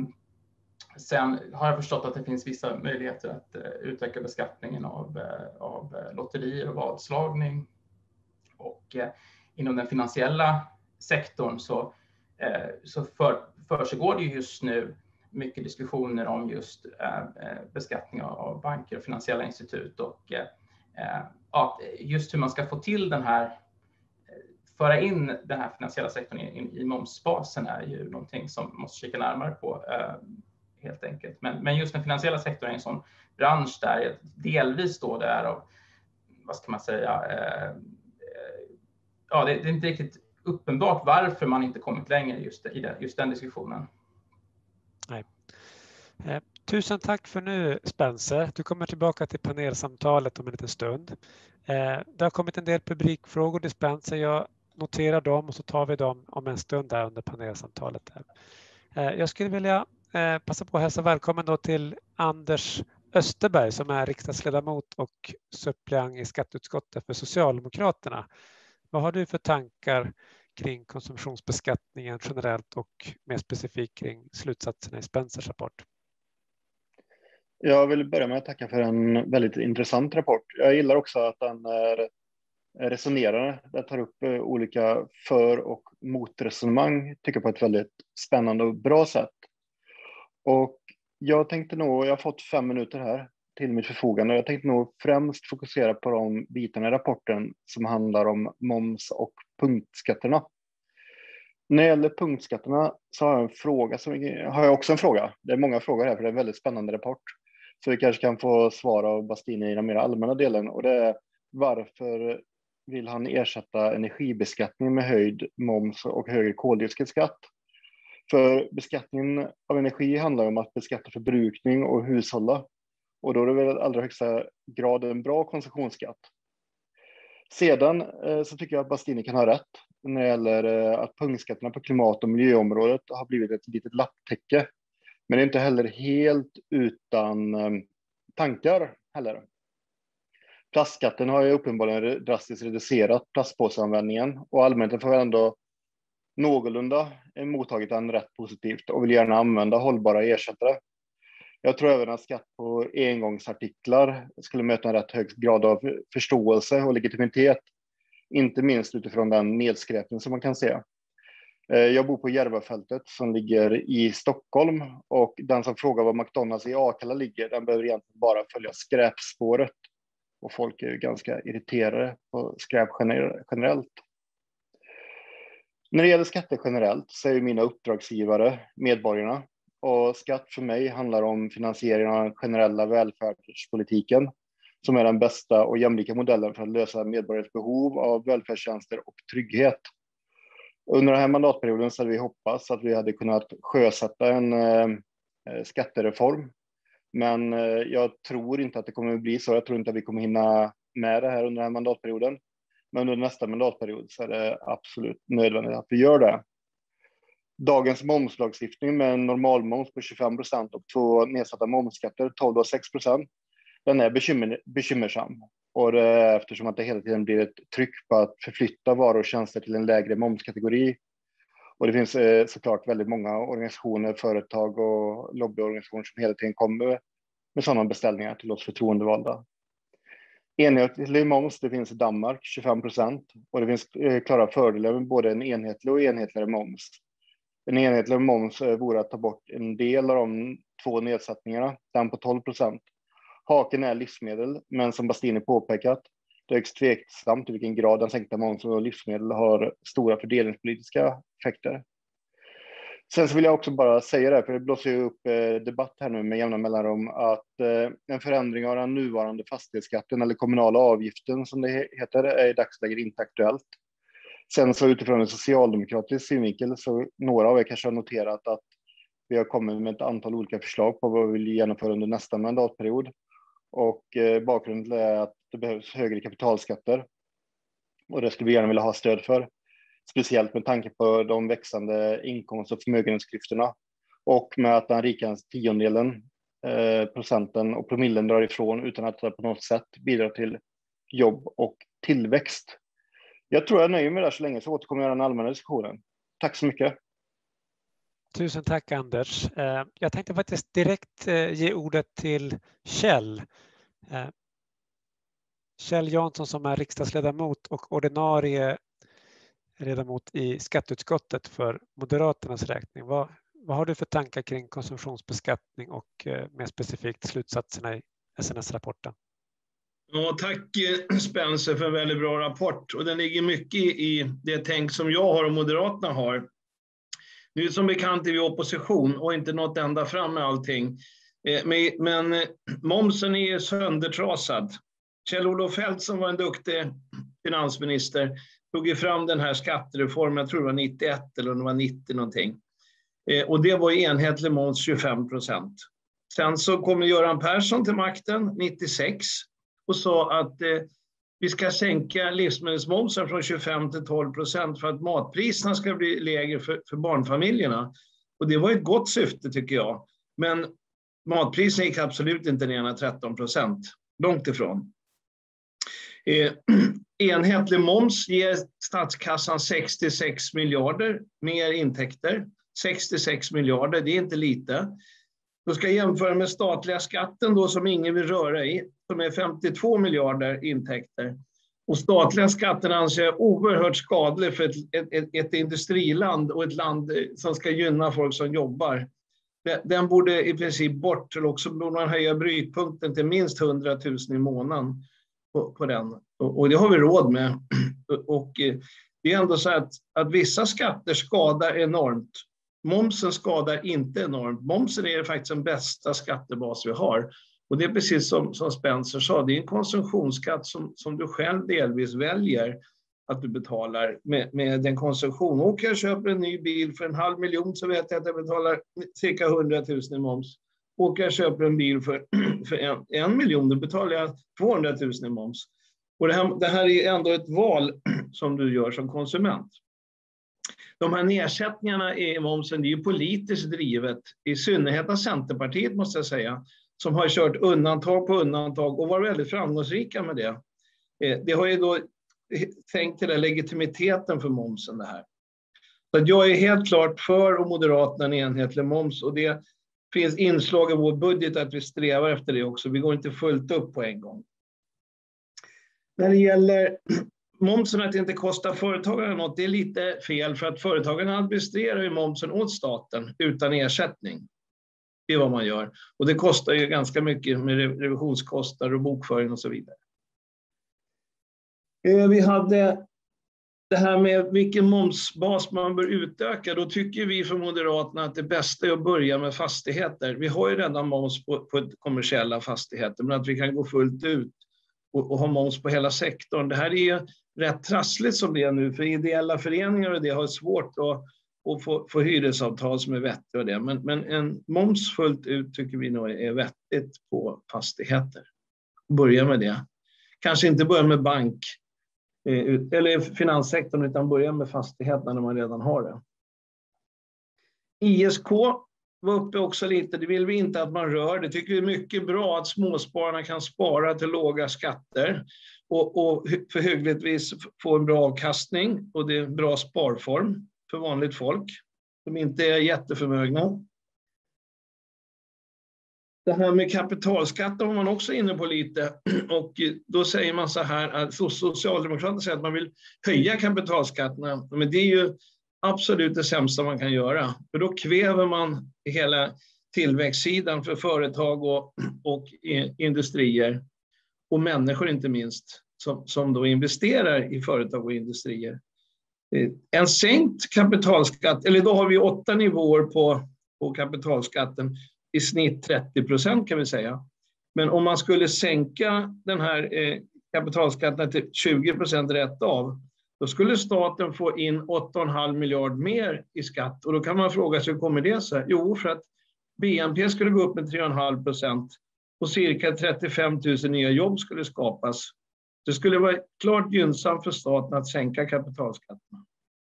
sen har jag förstått att det finns vissa möjligheter att utöka beskattningen av, av lotterier och vadslagning. Och inom den finansiella sektorn så, så för, försiggår det just nu mycket diskussioner om just beskattning av banker och finansiella institut. Och ja, just hur man ska få till den här, föra in den här finansiella sektorn i, i momsbasen är ju någonting som man måste kika närmare på. Helt enkelt. Men, men just den finansiella sektorn är en sån bransch där delvis då det är av, vad ska man säga, eh, ja det, det är inte riktigt uppenbart varför man inte kommit längre just i den, just den diskussionen. Nej. Eh, tusen tack för nu Spencer. Du kommer tillbaka till panelsamtalet om en liten stund. Eh, det har kommit en del publikfrågor till Spencer. Jag noterar dem och så tar vi dem om en stund där under panelsamtalet. Där. Eh, jag skulle vilja passa på att hälsa välkommen då till Anders Österberg som är riksdagsledamot och suppleant i skatteutskottet för Socialdemokraterna. Vad har du för tankar kring konsumtionsbeskattningen generellt och mer specifikt kring slutsatserna i Spencers rapport? Jag vill börja med att tacka för en väldigt intressant rapport. Jag gillar också att den är resonerande. Den tar upp olika för- och motresonemang, tycker jag, på ett väldigt spännande och bra sätt. Och jag tänkte nog, jag har fått fem minuter här till mitt förfogande. Jag tänkte nog främst fokusera på de bitarna i rapporten som handlar om moms och punktskatterna. När det gäller punktskatterna så har jag en fråga, som, har jag också en fråga. Det är många frågor här för det är en väldigt spännande rapport. Så vi kanske kan få svar av Bastini i den mer allmänna delen. Och det är varför vill han ersätta energibeskattning med höjd moms och högre koldioxidskatt? För beskattningen av energi handlar om att beskatta förbrukning och hushålla. Och då är det väl i allra högsta grad en bra konsumtionsskatt. Sedan eh, så tycker jag att Bastini kan ha rätt när det gäller eh, att punktskatterna på klimat- och miljöområdet har blivit ett litet lapptäcke. Men det är inte heller helt utan eh, tankar heller. Plastskatten har ju uppenbarligen drastiskt reducerat plastpåseanvändningen och allmänheten får ändå någorlunda mottagit den rätt positivt och vill gärna använda hållbara ersättare. Jag tror även att skatt på engångsartiklar skulle möta en rätt hög grad av förståelse och legitimitet, inte minst utifrån den nedskräpning som man kan se. Jag bor på Järvafältet som ligger i Stockholm och den som frågar var McDonalds i Akalla ligger, den behöver egentligen bara följa skräpspåret. Och folk är ganska irriterade på skräp generellt. När det gäller skatter generellt så är ju mina uppdragsgivare medborgarna. Och skatt för mig handlar om finansiering av den generella välfärdspolitiken som är den bästa och jämlika modellen för att lösa medborgares behov av välfärdstjänster och trygghet. Under den här mandatperioden så hade vi hoppats att vi hade kunnat sjösätta en eh, skattereform. Men eh, jag tror inte att det kommer att bli så. Jag tror inte att vi kommer hinna med det här under den här mandatperioden. Men under nästa mandatperiod så är det absolut nödvändigt att vi gör det. Dagens momslagstiftning med en normalmoms på tjugofem procent och två nedsatta momsskatter, tolv och sex procent, den är bekymmer, bekymmersam. Och det är eftersom att det hela tiden blir ett tryck på att förflytta varor och tjänster till en lägre momskategori. Och det finns eh, såklart väldigt många organisationer, företag och lobbyorganisationer som hela tiden kommer med sådana beställningar till oss förtroendevalda. Enhetlig moms, det finns i Danmark, tjugofem procent. Och det finns eh, klara fördelar med både en enhetlig och enhetligare moms. En enhetlig moms eh, vore att ta bort en del av de två nedsättningarna, den på tolv procent. Haken är livsmedel, men som Bastini påpekat, det är högst tveksamt i vilken grad den sänkta momsen och livsmedel har stora fördelningspolitiska effekter. Sen så vill jag också bara säga det, för det blåser ju upp debatt här nu med jämna mellanrum, att en förändring av den nuvarande fastighetsskatten eller kommunala avgiften som det heter är i dagsläget inte aktuellt. Sen så utifrån en socialdemokratisk synvinkel så några av er kanske har noterat att vi har kommit med ett antal olika förslag på vad vi vill genomföra under nästa mandatperiod. Och eh, bakgrunden är att det behövs högre kapitalskatter. Och det skulle vi gärna vilja ha stöd för. Speciellt med tanke på de växande inkomst- och förmögenhetsklyftorna. Och med att den rika tiondelen, eh, procenten och promillen drar ifrån utan att det på något sätt bidrar till jobb och tillväxt. Jag tror jag nöjer mig där så länge, så återkommer jag i den allmänna diskussionen. Tack så mycket. Tusen tack Anders. Jag tänkte faktiskt direkt ge ordet till Kjell. Kjell Jansson som är riksdagsledamot och ordinarie ledamot i skatteutskottet för Moderaternas räkning. Vad, vad har du för tankar kring konsumtionsbeskattning och mer specifikt slutsatserna i S N S-rapporten? Ja, tack Spencer för en väldigt bra rapport. Och den ligger mycket i det tänk som jag har och Moderaterna har. Nu som bekant är vi i opposition och inte något ända fram med allting. Men, men momsen är söndertrasad. Kjell-Olof Feldt som var en duktig finansminister tog ju fram den här skattereformen, jag tror det var nittioett eller det var nittio någonting. Och det var enhetlig moms tjugofem procent. Sen så kom Göran Persson till makten nittiosex och sa att eh, vi ska sänka livsmedelsmomsen från tjugofem till tolv procent för att matpriserna ska bli lägre för, för barnfamiljerna. Och det var ett gott syfte tycker jag. Men matpriserna gick absolut inte ner med tretton procent. Långt ifrån. Eh, enhetlig moms ger statskassan sextiosex miljarder mer intäkter. sextiosex miljarder, det är inte lite. Då ska jag jämföra med statliga skatten då som ingen vill röra i, som är femtiotvå miljarder intäkter. Och statliga skatten anser jag oerhört skadlig för ett, ett, ett industriland och ett land som ska gynna folk som jobbar. Den borde i princip bort, eller också borde man höja brytpunkten till minst hundratusen i månaden på, på den. Och, och det har vi råd med. Och det är ändå så att, att vissa skatter skadar enormt. Momsen skadar inte enormt. Momsen är faktiskt den bästa skattebas vi har. Och det är precis som, som Spencer sa, det är en konsumtionsskatt som, som du själv delvis väljer att du betalar med, med den konsumtion. Och jag köper en ny bil för en halv miljon så vet jag att jag betalar cirka hundratusen i moms. Och jag köper en bil för, för en, en miljon, då betalar jag tvåhundratusen i moms. Och det här, det här är ändå ett val som du gör som konsument. De här nedsättningarna i momsen, det är ju politiskt drivet, i synnerhet av Centerpartiet måste jag säga, som har kört undantag på undantag och varit väldigt framgångsrika med det. Det har ju då tänkt till det legitimiteten för momsen det här. Så att jag är helt klart för och Moderaterna en enhetlig moms och det finns inslag i vår budget att vi strävar efter det också. Vi går inte fullt upp på en gång. När det gäller momsen att det inte kostar företagarna något, det är lite fel för att företagarna administrerar ju momsen åt staten utan ersättning. Det är vad man gör. Och det kostar ju ganska mycket med revisionskostnader och bokföring och så vidare. Vi hade det här med vilken momsbas man bör utöka. Då tycker vi från Moderaterna att det bästa är att börja med fastigheter. Vi har ju redan moms på, på kommersiella fastigheter, men att vi kan gå fullt ut och, och ha moms på hela sektorn. Det här är ju rätt trassligt som det är nu, för ideella föreningar och det har svårt att, att få, få hyresavtal som är vettiga och det. Men, men en moms fullt ut tycker vi nog är vettigt på fastigheter. Börja med det. kanske inte börja med bank eller finanssektorn, utan börja med fastigheterna när man redan har det. I S K var uppe också lite, det vill vi inte att man rör. Det tycker vi är mycket bra att småspararna kan spara till låga skatter och, och för hyggligtvis få en bra avkastning, och det är en bra sparform för vanligt folk som inte är jätteförmögna. Det här med kapitalskatten var man också inne på lite, och då säger man så här att Socialdemokraterna säger att man vill höja kapitalskatterna, men det är ju absolut det sämsta man kan göra, för då kväver man hela tillväxtsidan för företag och, och industrier och människor inte minst som, som då investerar i företag och industrier. En sänkt kapitalskatt, eller då har vi åtta nivåer på, på kapitalskatten, i snitt trettio procent kan vi säga. Men om man skulle sänka den här eh, kapitalskatten till tjugo procent rätt av, då skulle staten få in åtta komma fem miljard mer i skatt. Och då kan man fråga sig, hur kommer det sig? Jo, för att B N P skulle gå upp med tre komma fem procent och cirka trettiofem tusen nya jobb skulle skapas. Det skulle vara klart gynnsamt för staten att sänka kapitalskatterna.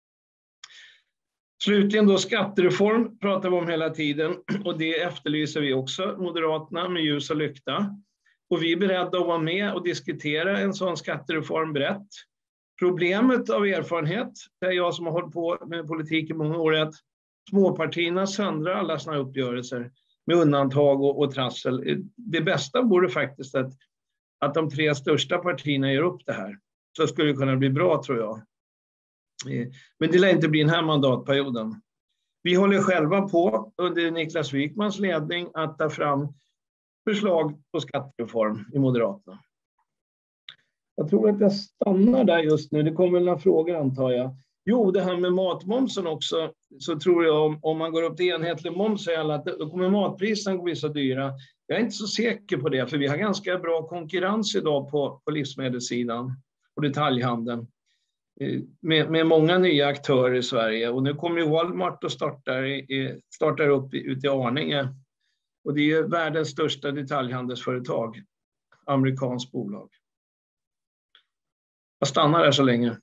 Slutligen då skattereform pratar vi om hela tiden, och det efterlyser vi också, Moderaterna, med ljus och lykta. Och vi är beredda att vara med och diskutera en sån skattereform brett. Problemet av erfarenhet, det är jag som har hållit på med politik i många år, är att småpartierna söndrar alla såna uppgörelser med undantag och, och trassel. Det bästa vore faktiskt att, att de tre största partierna gör upp det här. Så skulle det kunna bli bra, tror jag. Men det lär inte bli den här mandatperioden. Vi håller själva på under Niklas Wykmans ledning att ta fram förslag på skattereform i Moderaterna. Jag tror att jag stannar där just nu. Det kommer några frågor, antar jag. Jo, det här med matmomsen också. Så tror jag om, om man går upp till enhetlig moms så är att då kommer matpriserna bli så dyra. Jag är inte så säker på det, för vi har ganska bra konkurrens idag på, på livsmedelssidan och detaljhandeln. Med, med många nya aktörer i Sverige. Och nu kommer ju Walmart och startar, i, startar upp ute i Arninge. Och det är världens största detaljhandelsföretag. Amerikanskt bolag. Jag stannar här så länge.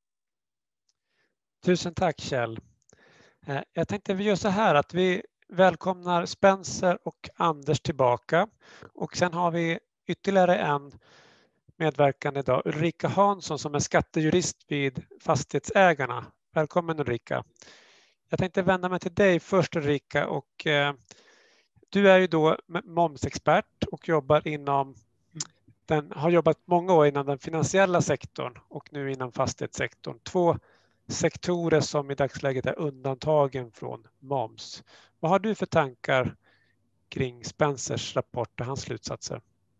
Tusen tack, Kjell. Jag tänkte vi gör så här att vi välkomnar Spencer och Anders tillbaka. Och sen har vi ytterligare en medverkande idag, Ulrika Hansson, som är skattejurist vid Fastighetsägarna. Välkommen, Ulrika. Jag tänkte vända mig till dig först, Ulrika, och eh, du är ju då momsexpert och jobbar inom den, har jobbat många år inom den finansiella sektorn och nu inom fastighetssektorn. Två sektorer som i dagsläget är undantagen från moms. Vad har du för tankar kring Spencers rapport och hans slutsatser?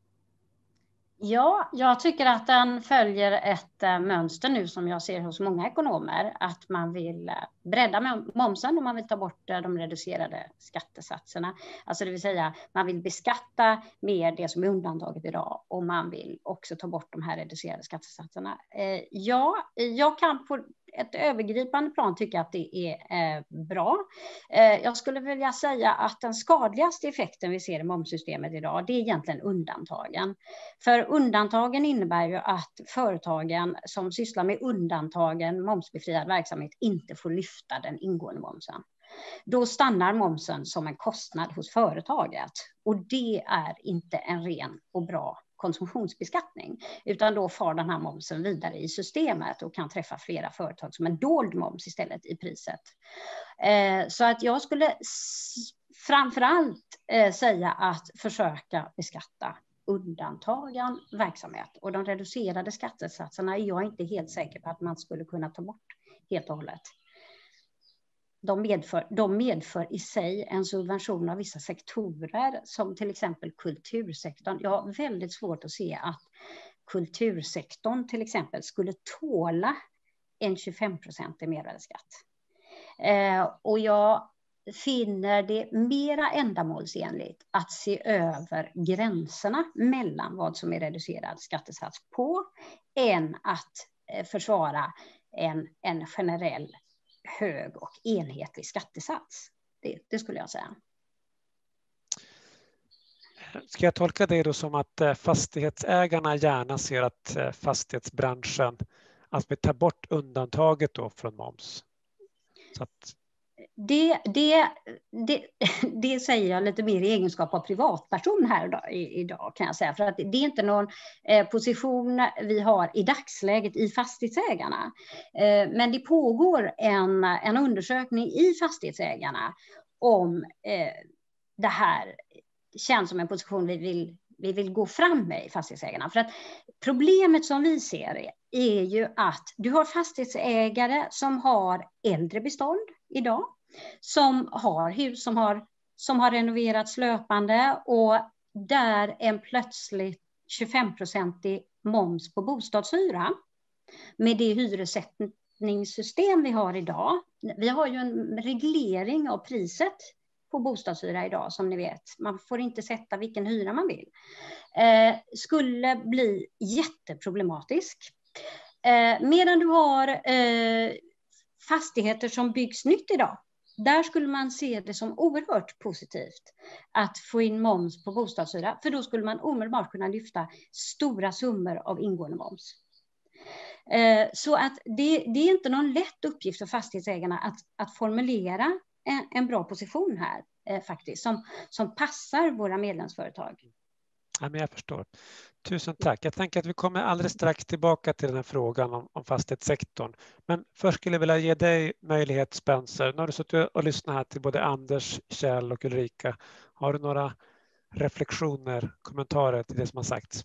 Ja, jag tycker att den följer ett äh, mönster nu som jag ser hos många ekonomer, att man vill äh, bredda momsen och man vill ta bort äh, de reducerade skattesatserna. Alltså det vill säga man vill beskatta mer det som är undantaget idag och man vill också ta bort de här reducerade skattesatserna. Eh, ja, jag kan på ett övergripande plan tycka att det är eh, bra. Eh, jag skulle vilja säga att den skadligaste effekten vi ser i momssystemet idag, det är egentligen undantagen. För undantagen innebär ju att företagen som sysslar med undantagen momsbefriad verksamhet inte får lyfta den ingående momsen. Då stannar momsen som en kostnad hos företaget och det är inte en ren och bra konsumtionsbeskattning, utan då far den här momsen vidare i systemet och kan träffa flera företag som en dold moms istället i priset. Eh, så att jag skulle framförallt eh, säga att försöka beskatta undantagen verksamhet, och de reducerade skattesatserna är jag inte helt säker på att man skulle kunna ta bort helt och hållet. De medför, de medför i sig en subvention av vissa sektorer som till exempel kultursektorn. Jag har väldigt svårt att se att kultursektorn till exempel skulle tåla en tjugofem procent i mervärdesskatt. Eh, och jag finner det mera ändamålsenligt att se över gränserna mellan vad som är reducerad skattesats på än att eh, försvara en, en generell hög och enhetlig skattesats. Det, det skulle jag säga. ska jag tolka det då som att fastighetsägarna gärna ser att fastighetsbranschen, att vi tar bort undantaget då från moms? Så att... Det, det, det, det säger jag lite mer i egenskap av privatperson här idag, idag kan jag säga. För att det är inte någon eh, position vi har i dagsläget i fastighetsägarna. Eh, men det pågår en, en undersökning i fastighetsägarna om eh, det här känns som en position vi vill, vi vill gå fram med i fastighetsägarna. För att problemet som vi ser är ju att du har fastighetsägare som har äldre bestånd idag, som har hus som har, som har renoverats löpande och där en plötsligt tjugofem-procentig moms på bostadshyra med det hyressättningssystem vi har idag. Vi har ju en reglering av priset på bostadshyra idag, som ni vet. Man får inte sätta vilken hyra man vill. Eh, skulle bli jätteproblematisk. Eh, medan du har eh, fastigheter som byggs nytt idag. Där skulle man se det som oerhört positivt att få in moms på bostadshyra. För då skulle man omedelbart kunna lyfta stora summor av ingående moms. Eh, så att det, det är inte någon lätt uppgift för fastighetsägarna att, att formulera en, en bra position här eh, faktiskt. Som, som passar våra medlemsföretag. Ja, men jag förstår. Tusen tack. Jag tänker att vi kommer alldeles strax tillbaka till den här frågan om, om fastighetssektorn. Men först skulle jag vilja ge dig möjlighet, Spencer. Nu har du suttit och lyssnat här till både Anders, Kjell och Ulrika. Har du några reflektioner, kommentarer till det som har sagts?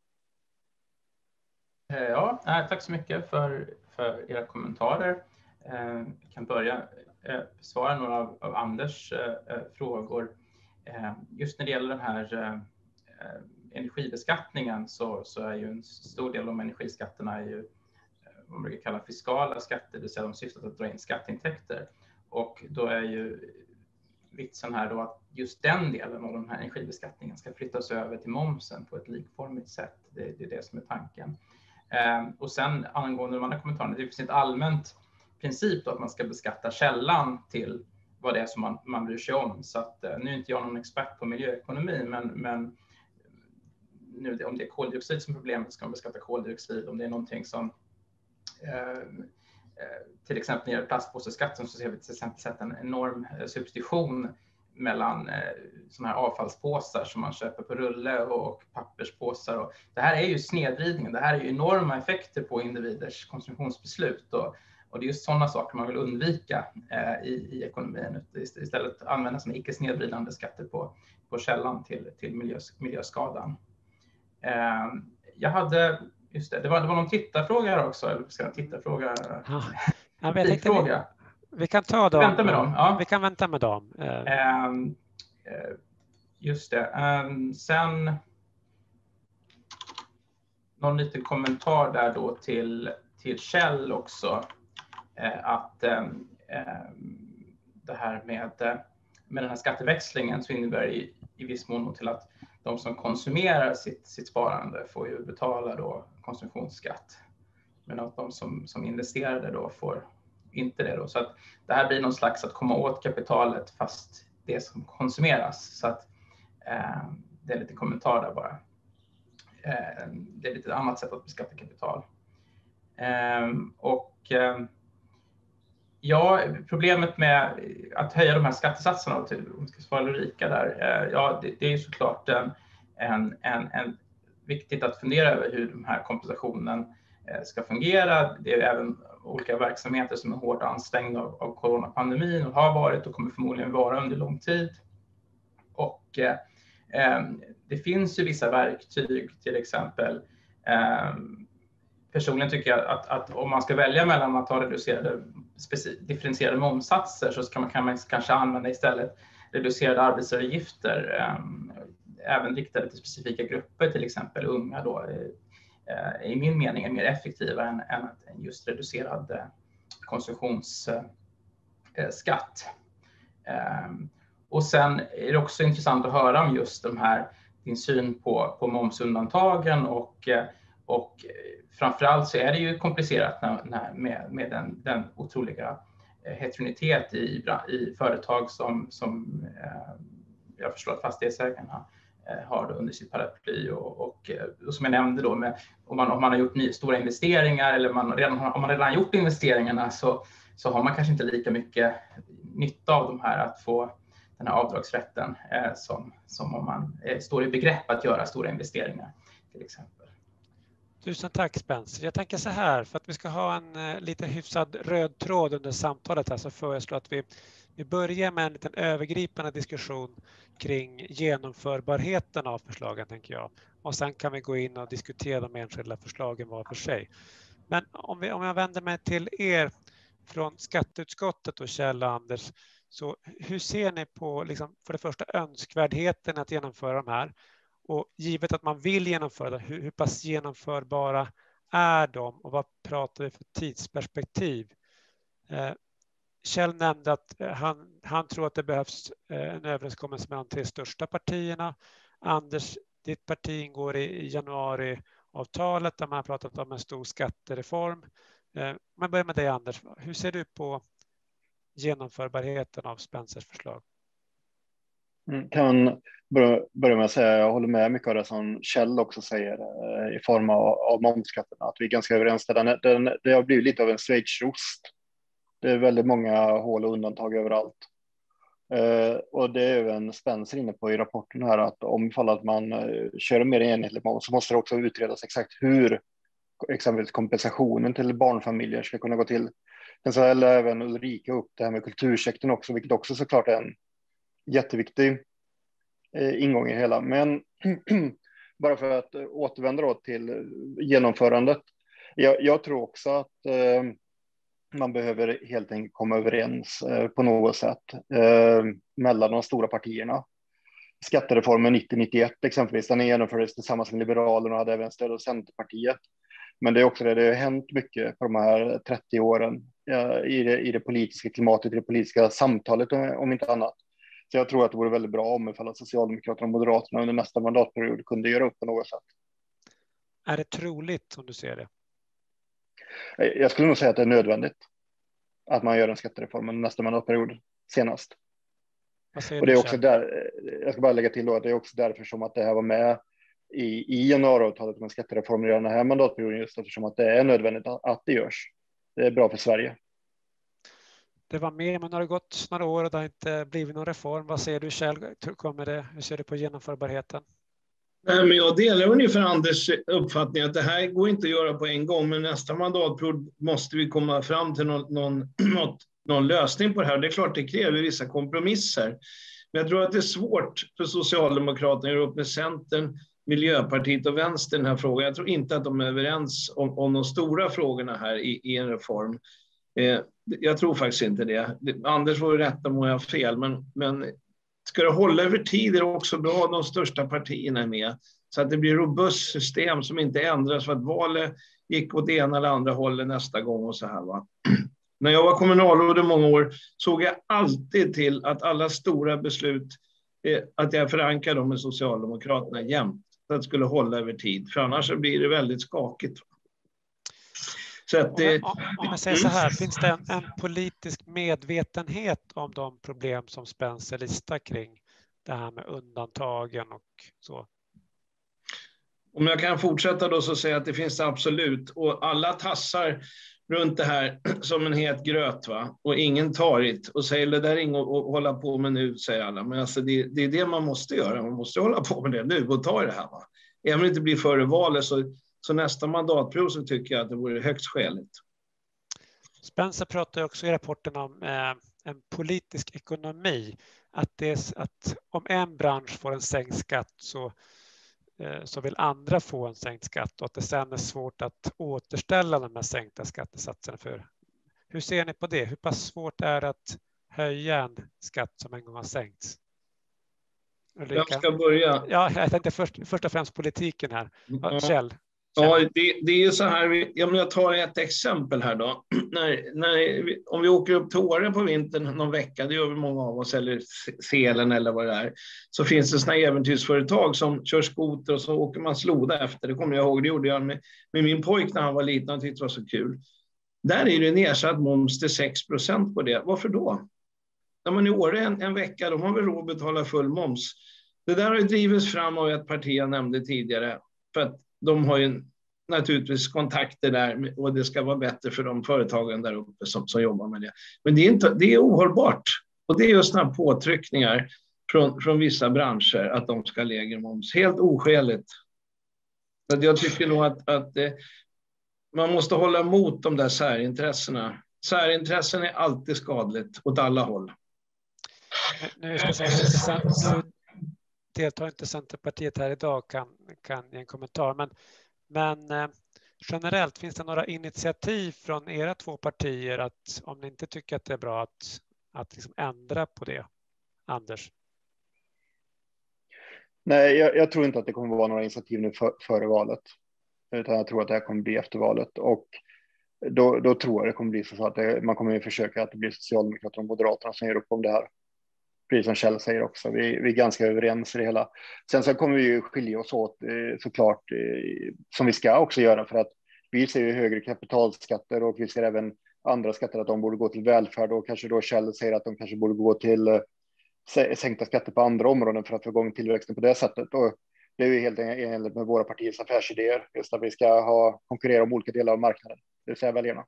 Ja, tack så mycket för, för era kommentarer. Jag kan börja besvara några av, av Anders frågor. Just när det gäller den här energibeskattningen så, så är ju en stor del av energiskatterna är ju vad man brukar kalla fiskala skatter, det vill säga de syftar till att dra in skatteintäkter. Och då är ju vitsen här då att just den delen av den här energibeskattningen ska flyttas över till momsen på ett likformigt sätt. Det, det är det som är tanken. Eh, och sen angående de andra kommentarerna, det finns ett allmänt princip då att man ska beskatta källan till vad det är som man, man bryr sig om. Så att, eh, nu är inte jag någon expert på miljöekonomi, men, men nu, om det är koldioxid som problemet ska man beskatta koldioxid. Om det är någonting som eh, till exempel när det gäller plastpåseskatten så ser vi till exempel sett en enorm substitution mellan eh, sådana här avfallspåsar som man köper på rulle och papperspåsar. Och det här är ju snedvridningen. Det här är ju enorma effekter på individers konsumtionsbeslut. Och, och det är just sådana saker man vill undvika eh, i, i ekonomin. Istället använda som icke snedvridande skatter på, på källan till, till miljö, miljöskadan. Eh, jag hade, just det, det var, det var någon tittarfråga här också. Eller ska jag tittarfråga? Ja. Ja, jag fråga. Vi, vi kan ta dem. Vänta med dem. Ja. Vi kan vänta med dem. Eh, just det. Eh, sen någon liten kommentar där då till, till Kjell också. Eh, att eh, det här med, med den här skatteväxlingen så innebär det i, i viss mån till att de som konsumerar sitt, sitt sparande får ju betala då konsumtionsskatt. Men att de som, som investerade då får inte det då. Så att det här blir någon slags att komma åt kapitalet fast det som konsumeras. Så att eh, det är lite kommentar där bara. Eh, det är lite ett annat sätt att beskatta kapital. Eh, och eh, ja, problemet med att höja de här skattesatserna till, om vi ska svara Ulrika där, eh, ja det, det är ju såklart en, en, en, en viktigt att fundera över hur den här kompensationen ska fungera. Det är även olika verksamheter som är hårt ansträngda av, av coronapandemin och har varit och kommer förmodligen vara under lång tid. Och eh, det finns ju vissa verktyg, till exempel. Eh, personligen tycker jag att, att om man ska välja mellan att ha reducerade, differentierade momssatser så kan man, kan man kanske använda istället reducerade arbetsgivaravgifter, eh, även riktade till specifika grupper, till exempel unga då, i min mening är mer effektiva än, än just reducerad eh, konsumtionsskatt. Eh, och sen är det också intressant att höra om just de här, din syn på, på momsundantagen och, och framförallt så är det ju komplicerat när, när, med, med den, den otroliga heterogenitet i, i företag som, som eh, jag förstår att fastighetsägarna har under sitt paraply. Och, och, och som jag nämnde då, med, om, man, om man har gjort ny, stora investeringar eller man redan, om man redan gjort investeringarna så, så har man kanske inte lika mycket nytta av de här att få den här avdragsrätten eh, som, som om man eh, står i begrepp att göra stora investeringar till exempel. Tusen tack Spencer. Jag tänker så här, för att vi ska ha en eh, lite hyfsad röd tråd under samtalet här, så föreslår att vi, vi börjar med en liten övergripande diskussion kring genomförbarheten av förslagen, tänker jag. Och sen kan vi gå in och diskutera de enskilda förslagen var för sig. Men om, vi, om jag vänder mig till er från skatteutskottet och Kjell och Anders, så hur ser ni på liksom, för det första önskvärdheten att genomföra de här? Och givet att man vill genomföra det, hur, hur pass genomförbara är de och vad pratar vi för tidsperspektiv? Eh, Kjell nämnde att han, han tror att det behövs en överenskommelse mellan de tre största partierna. Anders, ditt parti ingår i januariavtalet där man har pratat om en stor skattereform. Eh, man börjar med dig Anders, hur ser du på genomförbarheten av Spencers förslag? Kan börja med att säga, jag håller med mycket av det som Kjell också säger i form av, av momsskatten, att vi är ganska överens. Den, den, det har blivit lite av en schweizerost. Det är väldigt många hål och undantag överallt. Eh, och det är även Spencer inne på i rapporten här, att om ifall att man eh, kör mer enhetlig moms så måste det också utredas exakt hur exempelvis kompensationen till barnfamiljer ska kunna gå till. Sen så häller även Ulrika upp det här med kultursektorn också, vilket också såklart är en jätteviktig eh, ingång i hela. Men bara för att återvända då till genomförandet. Jag, jag tror också att eh, man behöver helt enkelt komma överens eh, på något sätt eh, mellan de stora partierna. Skattereformen nittio nittioett exempelvis, den genomfördes tillsammans med Liberalerna och hade även stöd av Centerpartiet. Men det är också det, det har hänt mycket på de här trettio åren eh, i, det, i det politiska klimatet, i det politiska samtalet om inte annat. Så jag tror att det vore väldigt bra om ifall att Socialdemokraterna och Moderaterna under nästa mandatperiod kunde göra upp på något sätt. Är det troligt som du ser det? Jag skulle nog säga att det är nödvändigt att man gör en skattereform under nästa mandatperiod senast. Och det är också där, jag ska bara lägga till då att det är också därför som att det här var med i, i januariavtalet med skattereformer i den här mandatperioden, just eftersom att det är nödvändigt att, att det görs. Det är bra för Sverige. Det var med, men har det gått några år och det har inte blivit någon reform. Vad ser du Kjell? Kommer det, hur ser du på genomförbarheten? Nej, men jag delar ungefär Anders uppfattning att det här går inte att göra på en gång, men nästa mandatperiod måste vi komma fram till någon, någon, någon lösning på det här. Det är klart det kräver vissa kompromisser. Men jag tror att det är svårt för Socialdemokraterna att göra upp med Centern, Miljöpartiet och Vänster i den här frågan. Jag tror inte att de är överens om, om de stora frågorna här i, i en reform. Eh, jag tror faktiskt inte det. Anders får ju rätta om jag har fel, men, men ska det hålla över tid är det också bra att de största partierna är med. Så att det blir ett robust system som inte ändras för att valet gick åt det ena eller andra hållet nästa gång och så här va. När jag var kommunalråd i många år såg jag alltid till att alla stora beslut, eh, att jag förankrade dem med Socialdemokraterna jämt. Så att det skulle hålla över tid. För annars så blir det väldigt skakigt. Så att, om, jag, om jag säger så här, finns det en, en politisk medvetenhet om de problem som Spencer listar kring det här med undantagen och så? Om jag kan fortsätta då så säger jag att det finns det absolut. Och alla tassar runt det här som en het gröt va. Och ingen tar det. Och säger det där är inget att hålla på med nu, säger alla. Men alltså det, det är det man måste göra. Man måste hålla på med det nu och ta det här va. Även om det inte blir före valet så Så nästa mandatperiod så tycker jag att det vore högst skäligt. Spencer pratar också i rapporten om eh, en politisk ekonomi. Att, det är, att om en bransch får en sänkt skatt så, eh, så vill andra få en sänkt skatt. Och att det sen är svårt att återställa de här sänkta skattesatserna. För. Hur ser ni på det? Hur pass svårt är det att höja en skatt som en gång har sänkts? Jag ska börja. Ja, jag tänkte först, först och främst politiken här. Ja, Kjell. Ja, det, det är ju så här, jag tar ett exempel här då. när, när, om vi åker upp till Åre på vintern någon vecka, det gör vi många av oss, eller Selen eller vad det är, så finns det såna äventyrsföretag som kör skoter och så åker man sloda efter. Det kommer jag ihåg, det gjorde jag med, med min pojk när han var liten och tyckte det var så kul. Där är det nedsatt moms till sex procent på det. Varför då? När man är i Åre en, en vecka, de har väl råd att betala full moms. Det där har ju drivits fram av ett parti jag nämnde tidigare, för att de har ju naturligtvis kontakter där och det ska vara bättre för de företagen där uppe som, som jobbar med det. Men det är, inte, det är ohållbart. Och det är just sådana påtryckningar från, från vissa branscher att de ska lägre moms. Helt oskäligt. Så jag tycker nog att, att eh, man måste hålla emot de där särintressena. Särintressen är alltid skadligt åt alla håll. Nu, ska säga, nu deltar inte Centerpartiet här idag, kan, kan ge en kommentar. Men, men eh, generellt, finns det några initiativ från era två partier att om ni inte tycker att det är bra att, att liksom ändra på det? Anders? Nej, jag, jag tror inte att det kommer att vara några initiativ nu för, före valet. Utan jag tror att det här kommer bli efter valet. Och då, då tror jag det kommer bli så att det, man kommer att försöka att det blir Socialdemokraterna och Moderaterna som gör upp om det här. Precis som Kjell säger också. Vi, vi är ganska överens i det hela. Sen så kommer vi ju skilja oss åt såklart, som vi ska också göra, för att vi ser ju högre kapitalskatter och vi ser även andra skatter att de borde gå till välfärd, och kanske då Kjell säger att de kanske borde gå till sänkta skatter på andra områden för att få igång tillväxten på det sättet. Och det är ju helt enligt med våra partiers affärsidéer, just att vi ska ha konkurrera om olika delar av marknaden, det vill säga väljarna.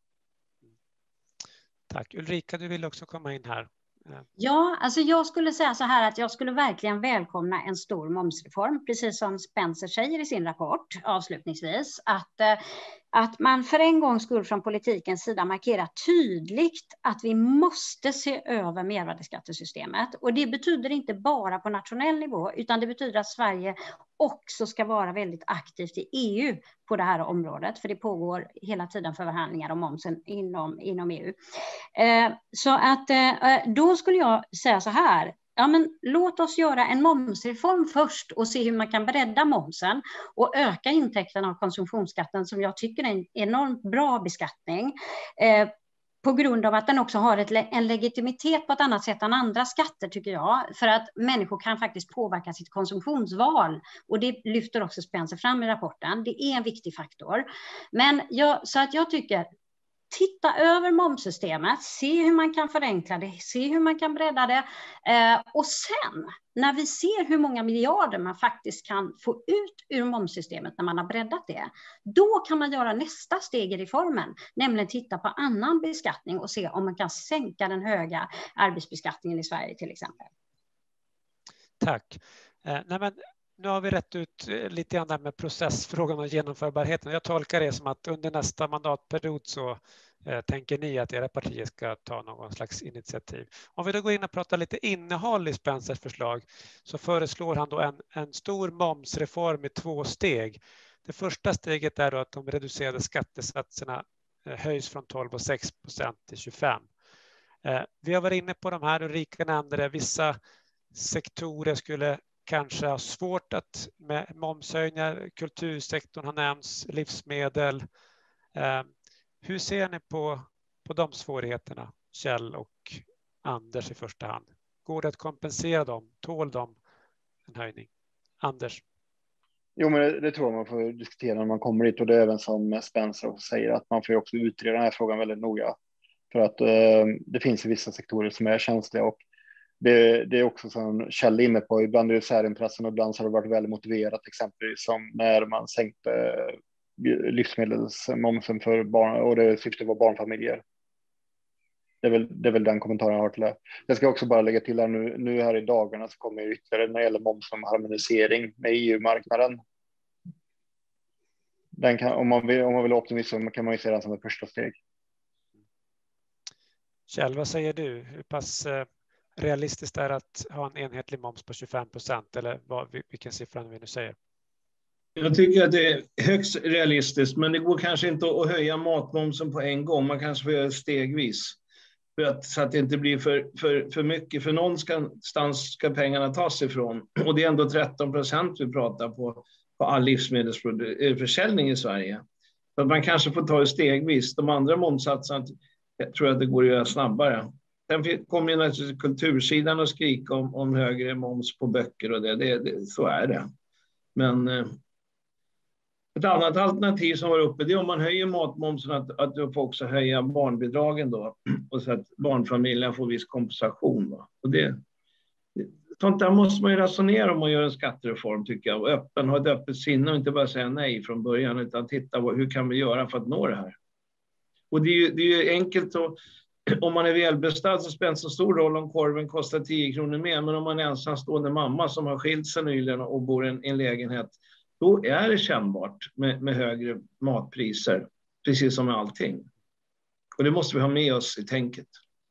Tack. Ulrika, du vill också komma in här. Ja, alltså jag skulle säga så här att jag skulle verkligen välkomna en stor momsreform, precis som Spencer säger i sin rapport avslutningsvis, att, att man för en gångs skull från politikens sida markerar tydligt att vi måste se över mervärdeskattesystemet. Och det betyder inte bara på nationell nivå, utan det betyder att Sverige också ska vara väldigt aktivt i E U på det här området, för det pågår hela tiden förhandlingar om momsen inom, inom E U. Eh, så att eh, då skulle jag säga så här, ja, men låt oss göra en momsreform först och se hur man kan bredda momsen och öka intäkterna av konsumtionsskatten, som jag tycker är en enormt bra beskattning. Eh, På grund av att den också har ett, en legitimitet på ett annat sätt än andra skatter, tycker jag. För att människor kan faktiskt påverka sitt konsumtionsval. Och det lyfter också Spencer fram i rapporten. Det är en viktig faktor. Men jag, så att jag tycker, titta över momssystemet, se hur man kan förenkla det, se hur man kan bredda det. Eh, och sen, när vi ser hur många miljarder man faktiskt kan få ut ur momssystemet när man har breddat det, då kan man göra nästa steg i reformen, nämligen titta på annan beskattning och se om man kan sänka den höga arbetsbeskattningen i Sverige till exempel. Tack. Eh, nej men, nu har vi rätt ut lite grann med processfrågan och genomförbarheten. Jag tolkar det som att under nästa mandatperiod så eh, tänker ni att era partier ska ta någon slags initiativ. Om vi då går in och pratar lite innehåll i Spencers förslag, så föreslår han då en, en stor momsreform i två steg. Det första steget är då att de reducerade skattesatserna eh, höjs från tolv komma sex procent till tjugofem. Eh, vi har varit inne på de här, Ulrika nämnde det, vissa sektorer skulle kanske har svårt att med momshöjningar, kultursektorn har nämnts, livsmedel. Eh, hur ser ni på, på de svårigheterna, Kjell och Anders i första hand? Går det att kompensera dem? Tål de en höjning? Anders? Jo, men det, det tror jag man får diskutera när man kommer dit, och det är även som Spencer säger att man får också utreda den här frågan väldigt noga. För att eh, det finns ju vissa sektorer som är känsliga, och Det, det är också som Kjell är inne på, ibland är det särintressen och ibland så har det varit väldigt motiverat, exempelvis som när man sänkte livsmedelsmomsen för barn, och det syftet var barnfamiljer. Det är, väl, det är väl den kommentaren jag har till det. Jag ska också bara lägga till här nu, nu här i dagarna så kommer ytterligare när det gäller momsen och harmonisering med E U-marknaden. Den kan, om, man vill, om man vill optimisera kan man ju se den som ett första steg. Kjell, vad säger du? Hur pass realistiskt är att ha en enhetlig moms på tjugofem procent, eller vad, vilken siffra vi nu säger? Jag tycker att det är högst realistiskt, men det går kanske inte att höja matmomsen på en gång. Man kanske får göra det stegvis. För att, så att det inte blir för, för, för mycket. För någonstans ska pengarna tas ifrån. Och det är ändå tretton procent vi pratar på, på all livsmedelsförsäljning i Sverige. Så att man kanske får ta det stegvis. De andra momsatserna, jag tror att det går att göra snabbare. Sen kommer ju naturligtvis kultursidan att skrika om, om högre moms på böcker och det, det, det så är det. Men eh, ett annat alternativ som var uppe, det är om man höjer matmomsen att, att du får också höja barnbidragen då, och så att barnfamiljen får viss kompensation då. Och det, sånt där måste man ju resonera om och göra en skattereform, tycker jag. Och öppen, ha ett öppet sinne och inte bara säga nej från början, utan titta på hur kan vi göra för att nå det här. Och det är ju, det är ju enkelt att, om man är välbeställd så spelar det så stor roll om korven kostar tio kronor mer, men om man är ensamstående mamma som har skilt sig nyligen och bor i en, en lägenhet, då är det kännbart med, med högre matpriser, precis som med allting. Och det måste vi ha med oss i tänket.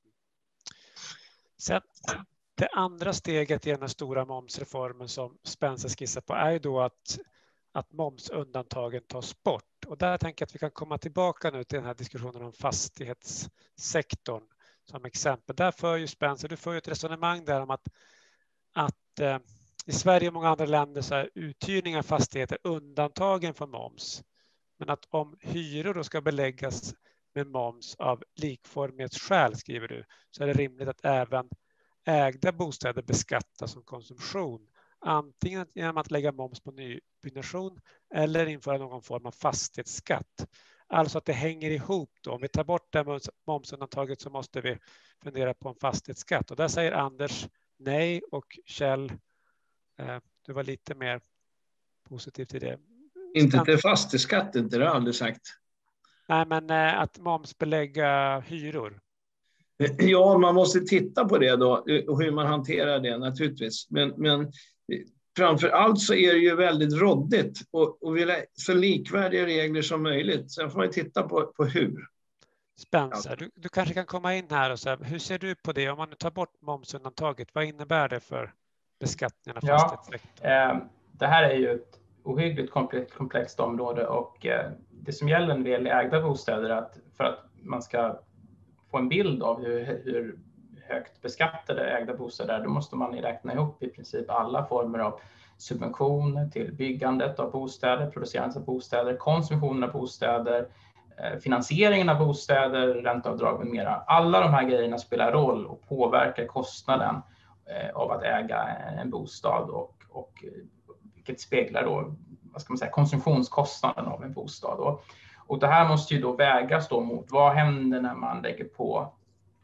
Sen, det andra steget i den stora momsreformen som Spencer skissar på är ju då att, att momsundantagen tas bort. Och där tänker jag att vi kan komma tillbaka nu till den här diskussionen om fastighetssektorn som exempel. Där för ju Spencer, du för ju ett resonemang där om att, att eh, i Sverige och många andra länder så är uthyrning av fastigheter undantagen från moms. Men att om hyror då ska beläggas med moms av likformighetsskäl, skriver du, så är det rimligt att även ägda bostäder beskattas som konsumtion. Antingen genom att lägga moms på nybyggnation eller införa någon form av fastighetsskatt. Alltså att det hänger ihop då. Om vi tar bort det momsundantaget så måste vi fundera på en fastighetsskatt. Och där säger Anders nej och Kjell, eh, du var lite mer positiv till det. Inte till fastighetsskatt, inte det har jag aldrig sagt. Nej, men eh, att momsbelägga hyror. Ja, man måste titta på det då och hur man hanterar det naturligtvis. Men, men framför allt så är det ju väldigt råddigt och, och vill ha så likvärdiga regler som möjligt. Sen får man titta på, på hur. Spencer, du, du kanske kan komma in här och säga, hur ser du på det? Om man nu tar bort momsundantaget, vad innebär det för beskattningen av fastighetssektorn? Ja, eh, det här är ju ett ohyggligt komplext, komplext område och eh, det som gäller när det gäller ägda bostäder är att för att man ska få en bild av hur, hur högt beskattade ägda bostäder är, då måste man räkna ihop i princip alla former av subventioner till byggandet av bostäder, producerandet av bostäder, konsumtionen av bostäder, finansieringen av bostäder, ränteavdrag med mera. Alla de här grejerna spelar roll och påverkar kostnaden av att äga en bostad och, och vilket speglar då, vad ska man säga, konsumtionskostnaden av en bostad. Och, och det här måste ju då vägas då mot vad händer när man lägger på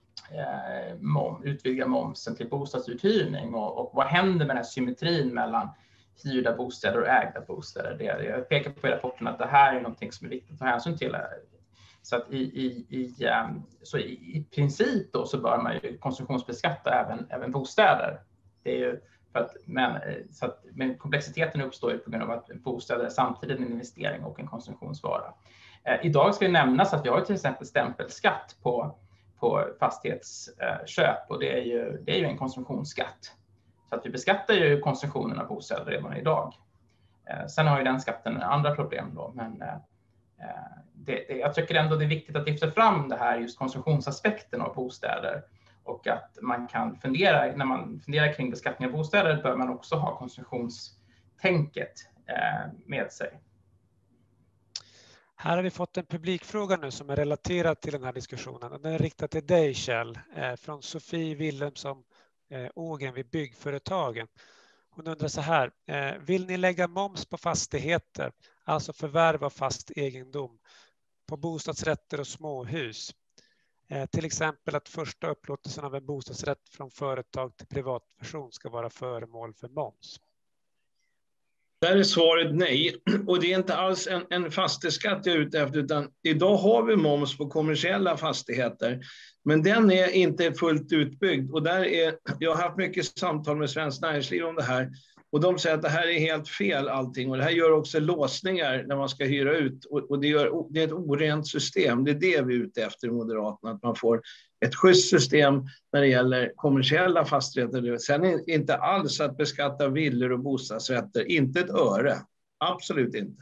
eh, mom, utvidgar momsen till bostadsuthyrning och, och vad händer med den här symmetrin mellan hyrda bostäder och ägda bostäder. Det, jag pekar på i rapporten att det här är någonting som är viktigt att ta hänsyn till. Så att i, i, i, så i, i princip då så bör man ju konsumtionsbeskatta även, även bostäder. Det är ju för att, men, så att, men komplexiteten uppstår ju på grund av att bostäder är samtidigt en investering och en konsumtionsvara. Eh, idag ska det nämnas att vi har till exempel stämpelskatt på, på fastighetsköp och det är, ju, det är ju en konsumtionsskatt. Så att vi beskattar ju konsumtionen av bostäder redan idag. Eh, sen har ju den skatten andra problem då, men eh, det, det, jag tycker ändå det är viktigt att lyfta fram det här just konsumtionsaspekten av bostäder. Och att man kan fundera, när man funderar kring beskattning av bostäder bör man också ha konsumtionstänket eh, med sig. Här har vi fått en publikfråga nu som är relaterad till den här diskussionen. Den är riktad till dig, Kjell, eh, från Sofie Wilhelmsson eh, Ågen vid Byggföretagen. Hon undrar så här, eh, vill ni lägga moms på fastigheter, alltså förvärv av fast egendom, på bostadsrätter och småhus? Eh, till exempel att första upplåtelsen av en bostadsrätt från företag till privatperson ska vara föremål för moms. Där är svaret nej. Och det är inte alls en, en fastighetsskatt jag är ute efter, utan idag har vi moms på kommersiella fastigheter. Men den är inte fullt utbyggd. Och där är, jag har haft mycket samtal med Svenskt Näringsliv om det här. Och de säger att det här är helt fel allting. Och det här gör också låsningar när man ska hyra ut. Och, och det, gör, det är ett orent system. Det är det vi är ute efter i Moderaterna. Att man får ett schysst system när det gäller kommersiella fastigheter. Sen är inte alls att beskatta villor och bostadsrätter. Inte ett öre. Absolut inte.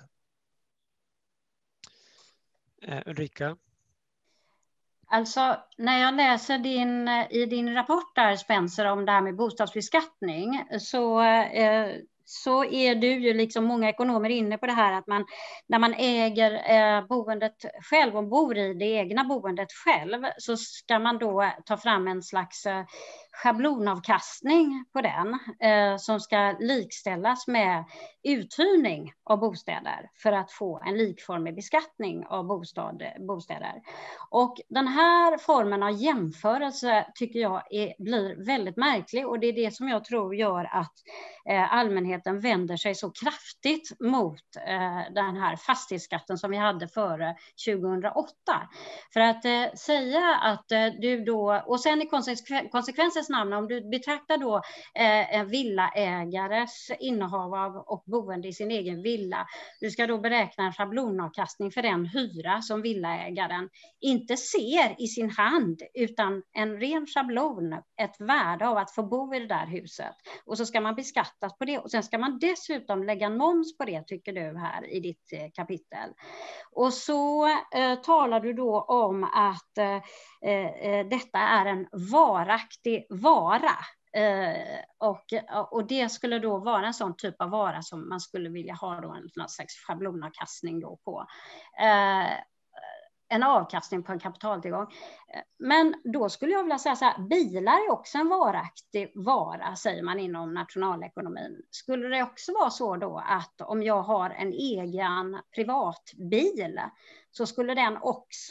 Eh, Ulrika? Alltså, när jag läser din, i din rapport där, Spencer, om det här med bostadsbeskattning, så, eh, så är du ju liksom många ekonomer inne på det här att man, när man äger eh, boendet själv och bor i det egna boendet själv, så ska man då ta fram en slags eh, schablonavkastning på den eh, som ska likställas med uthyrning av bostäder för att få en likformig beskattning av bostad, bostäder. Och den här formen av jämförelse tycker jag är, blir väldigt märklig, och det är det som jag tror gör att eh, allmänheten vänder sig så kraftigt mot eh, den här fastighetsskatten som vi hade före tjugohundraåtta. För att eh, säga att eh, du då, och sen i konsekven, konsekvensens namn, om du betraktar då eh, en villaägares innehav av och boende i sin egen villa, du ska då beräkna en schablonavkastning för den hyra som villaägaren inte ser i sin hand, utan en ren schablon, ett värde av att få bo i det där huset. Och så ska man beskattas på det, och sen ska man dessutom lägga en moms på det, tycker du här i ditt eh, kapitel. Och så eh, talar du då om att eh, eh, detta är en varaktig vara. Eh, och, och det skulle då vara en sån typ av vara som man skulle vilja ha då en någon slags schablonavkastning då på. Eh, en avkastning på en kapitaltillgång. Men då skulle jag vilja säga så här, bilar är också en varaktig vara, säger man inom nationalekonomin. Skulle det också vara så då att om jag har en egen privatbil så skulle den också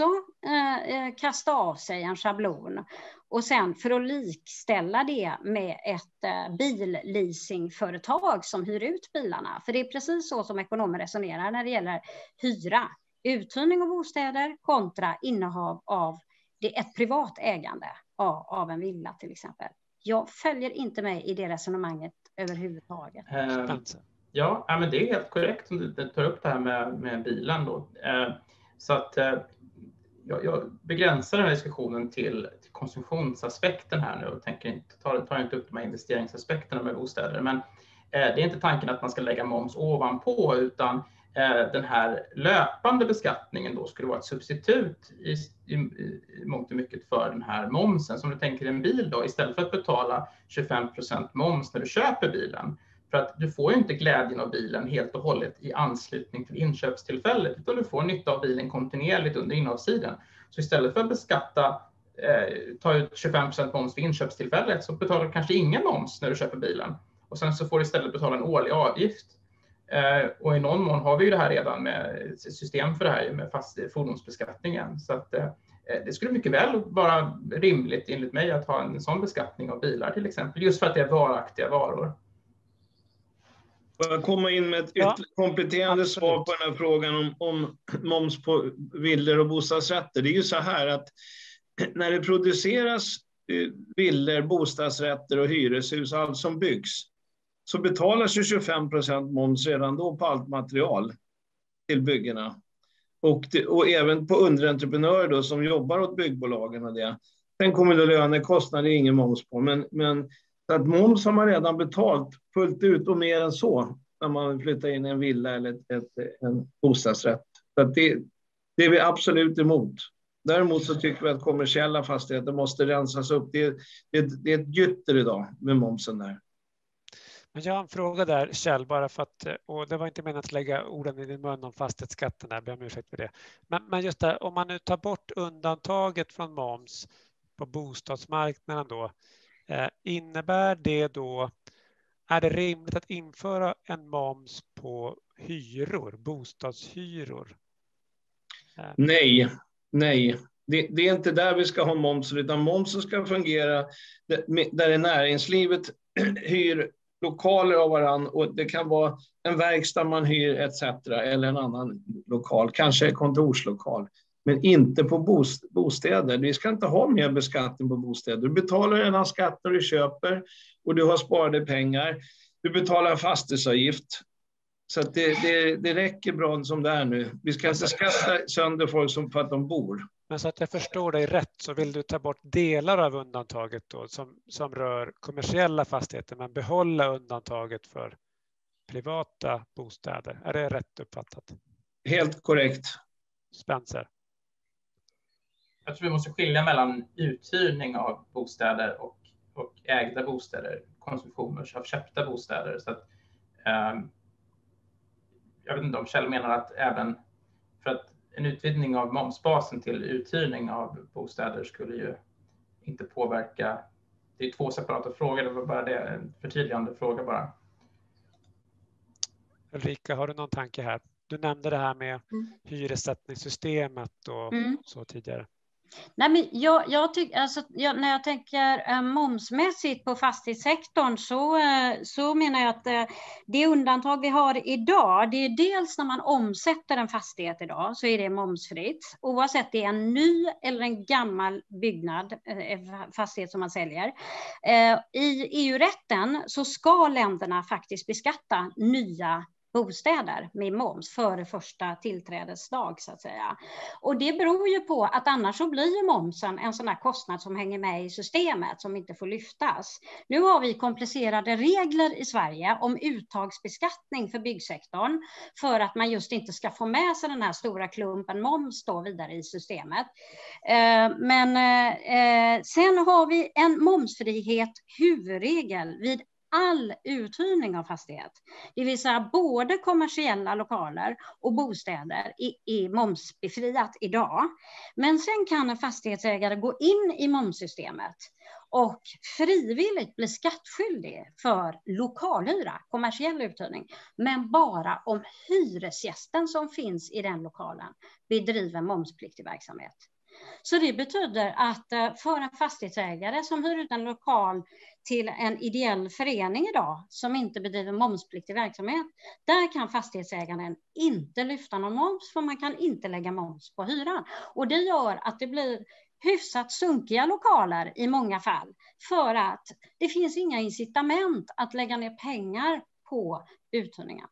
eh, kasta av sig en schablon. Och sen för att likställa det med ett eh, billeasingföretag som hyr ut bilarna. För det är precis så som ekonomer resonerar när det gäller hyra. Uthyrning av bostäder kontra innehav av det, ett privat ägande av, av en villa till exempel. Jag följer inte med i det resonemanget överhuvudtaget. Eh, ja, men det är helt korrekt som du tar upp det här med, med bilen då. Eh, så att eh, jag, jag begränsar den här diskussionen till, till konsumtionsaspekten här nu och tänker inte, tar, tar inte upp de här investeringsaspekterna med bostäder. Men eh, det är inte tanken att man ska lägga moms ovanpå, utan den här löpande beskattningen då skulle vara ett substitut i, i, i mångt och mycket för den här momsen. Som du tänker en bil då, istället för att betala tjugofem procent moms när du köper bilen. För att du får ju inte glädjen av bilen helt och hållet i anslutning till inköpstillfället, utan du får nytta av bilen kontinuerligt under innehavstiden. Så istället för att beskatta, eh, ta ut tjugofem procent moms vid inköpstillfället, så betalar du kanske ingen moms när du köper bilen. Och sen så får du istället betala en årlig avgift. Uh, och i någon mån har vi ju det här redan med system för det här med fast fordonsbeskattningen. Så att uh, det skulle mycket väl vara rimligt enligt mig att ha en sån beskattning av bilar till exempel. Just för att det är varaktiga varor. Får jag komma in med ett ja, kompletterande absolut. svar på den här frågan om, om moms på villor och bostadsrätter. Det är ju så här att när det produceras villor, bostadsrätter och hyreshus, allt som byggs, så betalas tjugofem procent moms redan då på allt material till byggena. Och, det, och även på underentreprenörer då, som jobbar åt byggbolagen och det. Sen kommer det lönekostnader, ingen moms på. Men, men så att moms har man redan betalt fullt ut och mer än så när man flyttar in i en villa eller ett, ett, en bostadsrätt. Så att det, det är vi absolut emot. Däremot så tycker vi att kommersiella fastigheter måste rensas upp. Det, det, det är ett gytter idag med momsen där. Men jag har en fråga där, Kjell, bara för att, och det var inte menat att lägga orden i din mun om fastighetsskatten där, ber om ursäkt för det. Men, men just det, om man nu tar bort undantaget från moms på bostadsmarknaden då, eh, innebär det då, är det rimligt att införa en moms på hyror, bostadshyror? Eh. Nej, nej. Det, det är inte där vi ska ha momsen, utan momsen ska fungera där i näringslivet hyr lokaler av varann, och det kan vara en verkstad man hyr et cetera eller en annan lokal, kanske en kontorslokal, men inte på bost- bostäder. Vi ska inte ha mer beskattning på bostäder. Du betalar en skatt när du köper och du har sparade pengar. Du betalar fastighetsavgift. Så att det, det, det räcker bra som det är nu. Vi ska inte skatta sönder folk som för att de bor. Men så att jag förstår dig rätt, så vill du ta bort delar av undantaget då, som, som rör kommersiella fastigheter, men behålla undantaget för privata bostäder. Är det rätt uppfattat? Helt korrekt. Spencer? Jag tror vi måste skilja mellan uthyrning av bostäder och, och ägda bostäder, konsumtion av köpta bostäder. Så att, um, jag vet inte om Kjell menar att även för att en utvidgning av momsbasen till uthyrning av bostäder skulle ju inte påverka det är två separata frågor, det var bara det, en förtydligande fråga bara. Ulrika, har du någon tanke här? Du nämnde det här med Mm. hyressättningssystemet och Mm. så tidigare. Nej, men jag, jag tycker, alltså, jag, när jag tänker eh, momsmässigt på fastighetssektorn så, eh, så menar jag att eh, det undantag vi har idag, det är dels när man omsätter en fastighet idag så är det momsfritt, oavsett det är en ny eller en gammal byggnad, eh, fastighet som man säljer. Eh, I E U-rätten så ska länderna faktiskt beskatta nya bostäder med moms före första tillträdesdag så att säga. Och det beror ju på att annars så blir ju momsen en sån här kostnad som hänger med i systemet som inte får lyftas. Nu har vi komplicerade regler i Sverige om uttagsbeskattning för byggsektorn för att man just inte ska få med sig den här stora klumpen moms då vidare i systemet. Men sen har vi en momsfrihet huvudregel vid all uthyrning av fastighet, det vill säga både kommersiella lokaler och bostäder är momsbefriat idag. Men sen kan en fastighetsägare gå in i momssystemet och frivilligt bli skattskyldig för lokalhyra, kommersiell uthyrning, men bara om hyresgästen som finns i den lokalen bedriver momspliktig verksamhet. Så det betyder att för en fastighetsägare som hyr ut en lokal till en ideell förening idag som inte bedriver momspliktig verksamhet, där kan fastighetsägaren inte lyfta någon moms för man kan inte lägga moms på hyran. Och det gör att det blir hyfsat sunkiga lokaler i många fall för att det finns inga incitament att lägga ner pengar på uthyrningar.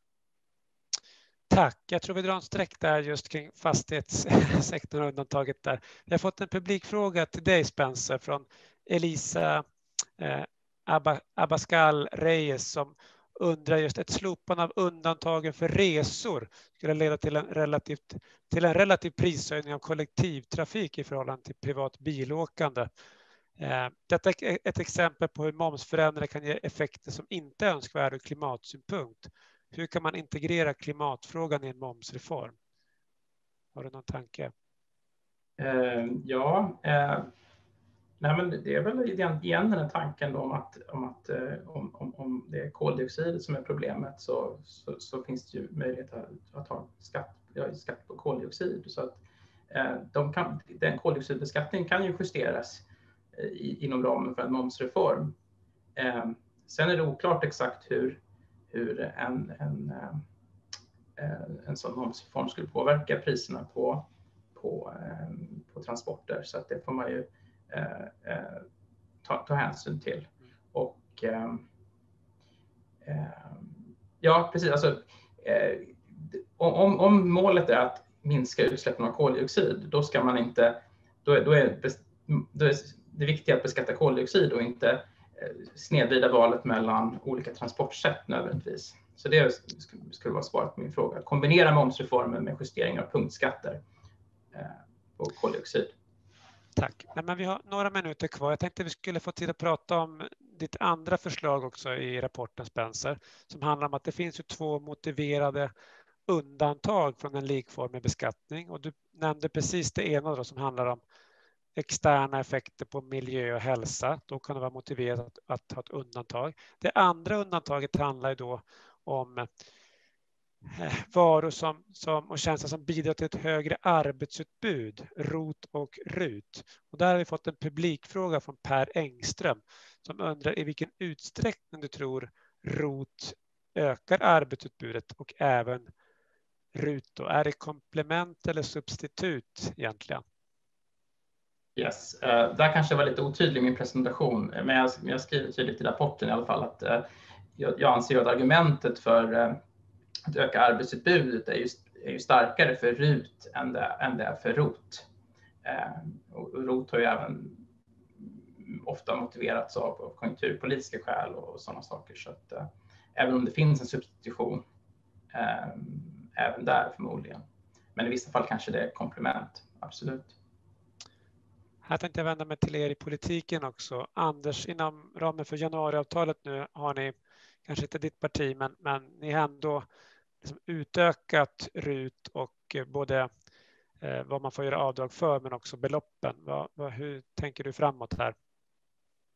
Tack. Jag tror vi drar en streck där just kring fastighetssektorn och undantaget där. Vi har fått en publikfråga till dig, Spencer, från Elisa eh, Abascal Reyes som undrar just ett slopande av undantagen för resor skulle leda till en relativt till en relativ prishöjning av kollektivtrafik i förhållande till privat bilåkande. Eh, detta är ett exempel på hur momsförändringar kan ge effekter som inte är önskvärda ur klimatsynpunkt. Hur kan man integrera klimatfrågan i en momsreform? Har du någon tanke? Uh, ja, uh, nej men det är väl igen den här tanken om att, om, att uh, om, om, om det är koldioxid som är problemet så, så, så finns det ju möjlighet att, att ha skatt, ja, skatt på koldioxid. Så att, uh, de kan, den koldioxidbeskattningen kan ju justeras uh, i, inom ramen för en momsreform. Uh, sen är det oklart exakt hur hur en, en, en sån momsreform skulle påverka priserna på, på, på transporter. Så att det får man ju eh, ta, ta hänsyn till. Och eh, ja, precis. Alltså, eh, om, om målet är att minska utsläppen av koldioxid, då ska man inte, då är, då är, då är det viktigt att beskatta koldioxid och inte snedvrida valet mellan olika transportsätt nödvändigtvis. Så det skulle vara svaret på min fråga. Kombinera momsreformen med justeringar av punktskatter på koldioxid. Tack. Nej, men vi har några minuter kvar. Jag tänkte vi skulle få tid att prata om ditt andra förslag också i rapporten, Spencer, som handlar om att det finns ju två motiverade undantag från en likformig beskattning. Och du nämnde precis det ena då, som handlar om externa effekter på miljö och hälsa. Då kan det vara motiverat att, att ha ett undantag. Det andra undantaget handlar ju då om eh, varor som, som, och tjänster som bidrar till ett högre arbetsutbud, R O T och R U T. Och där har vi fått en publikfråga från Per Engström som undrar i vilken utsträckning du tror R O T ökar arbetsutbudet och även R U T. Då. Är det komplement eller substitut egentligen? Yes, uh, där kanske jag var lite otydlig i min presentation, men jag, jag skriver tydligt i rapporten i alla fall att uh, jag, jag anser att argumentet för uh, att öka arbetsutbudet är ju, är ju starkare för R U T än det, än det är för R O T. Uh, och R O T har ju även ofta motiverats av, av konjunkturpolitiska skäl och, och sådana saker, så att uh, även om det finns en substitution uh, även där förmodligen, men i vissa fall kanske det är komplement, absolut. Här tänkte jag vända mig till er i politiken också. Anders, inom ramen för januariavtalet nu har ni, kanske inte ditt parti, men, men ni har ändå liksom utökat R U T och både eh, vad man får göra avdrag för men också beloppen. Vad, vad, hur tänker du framåt här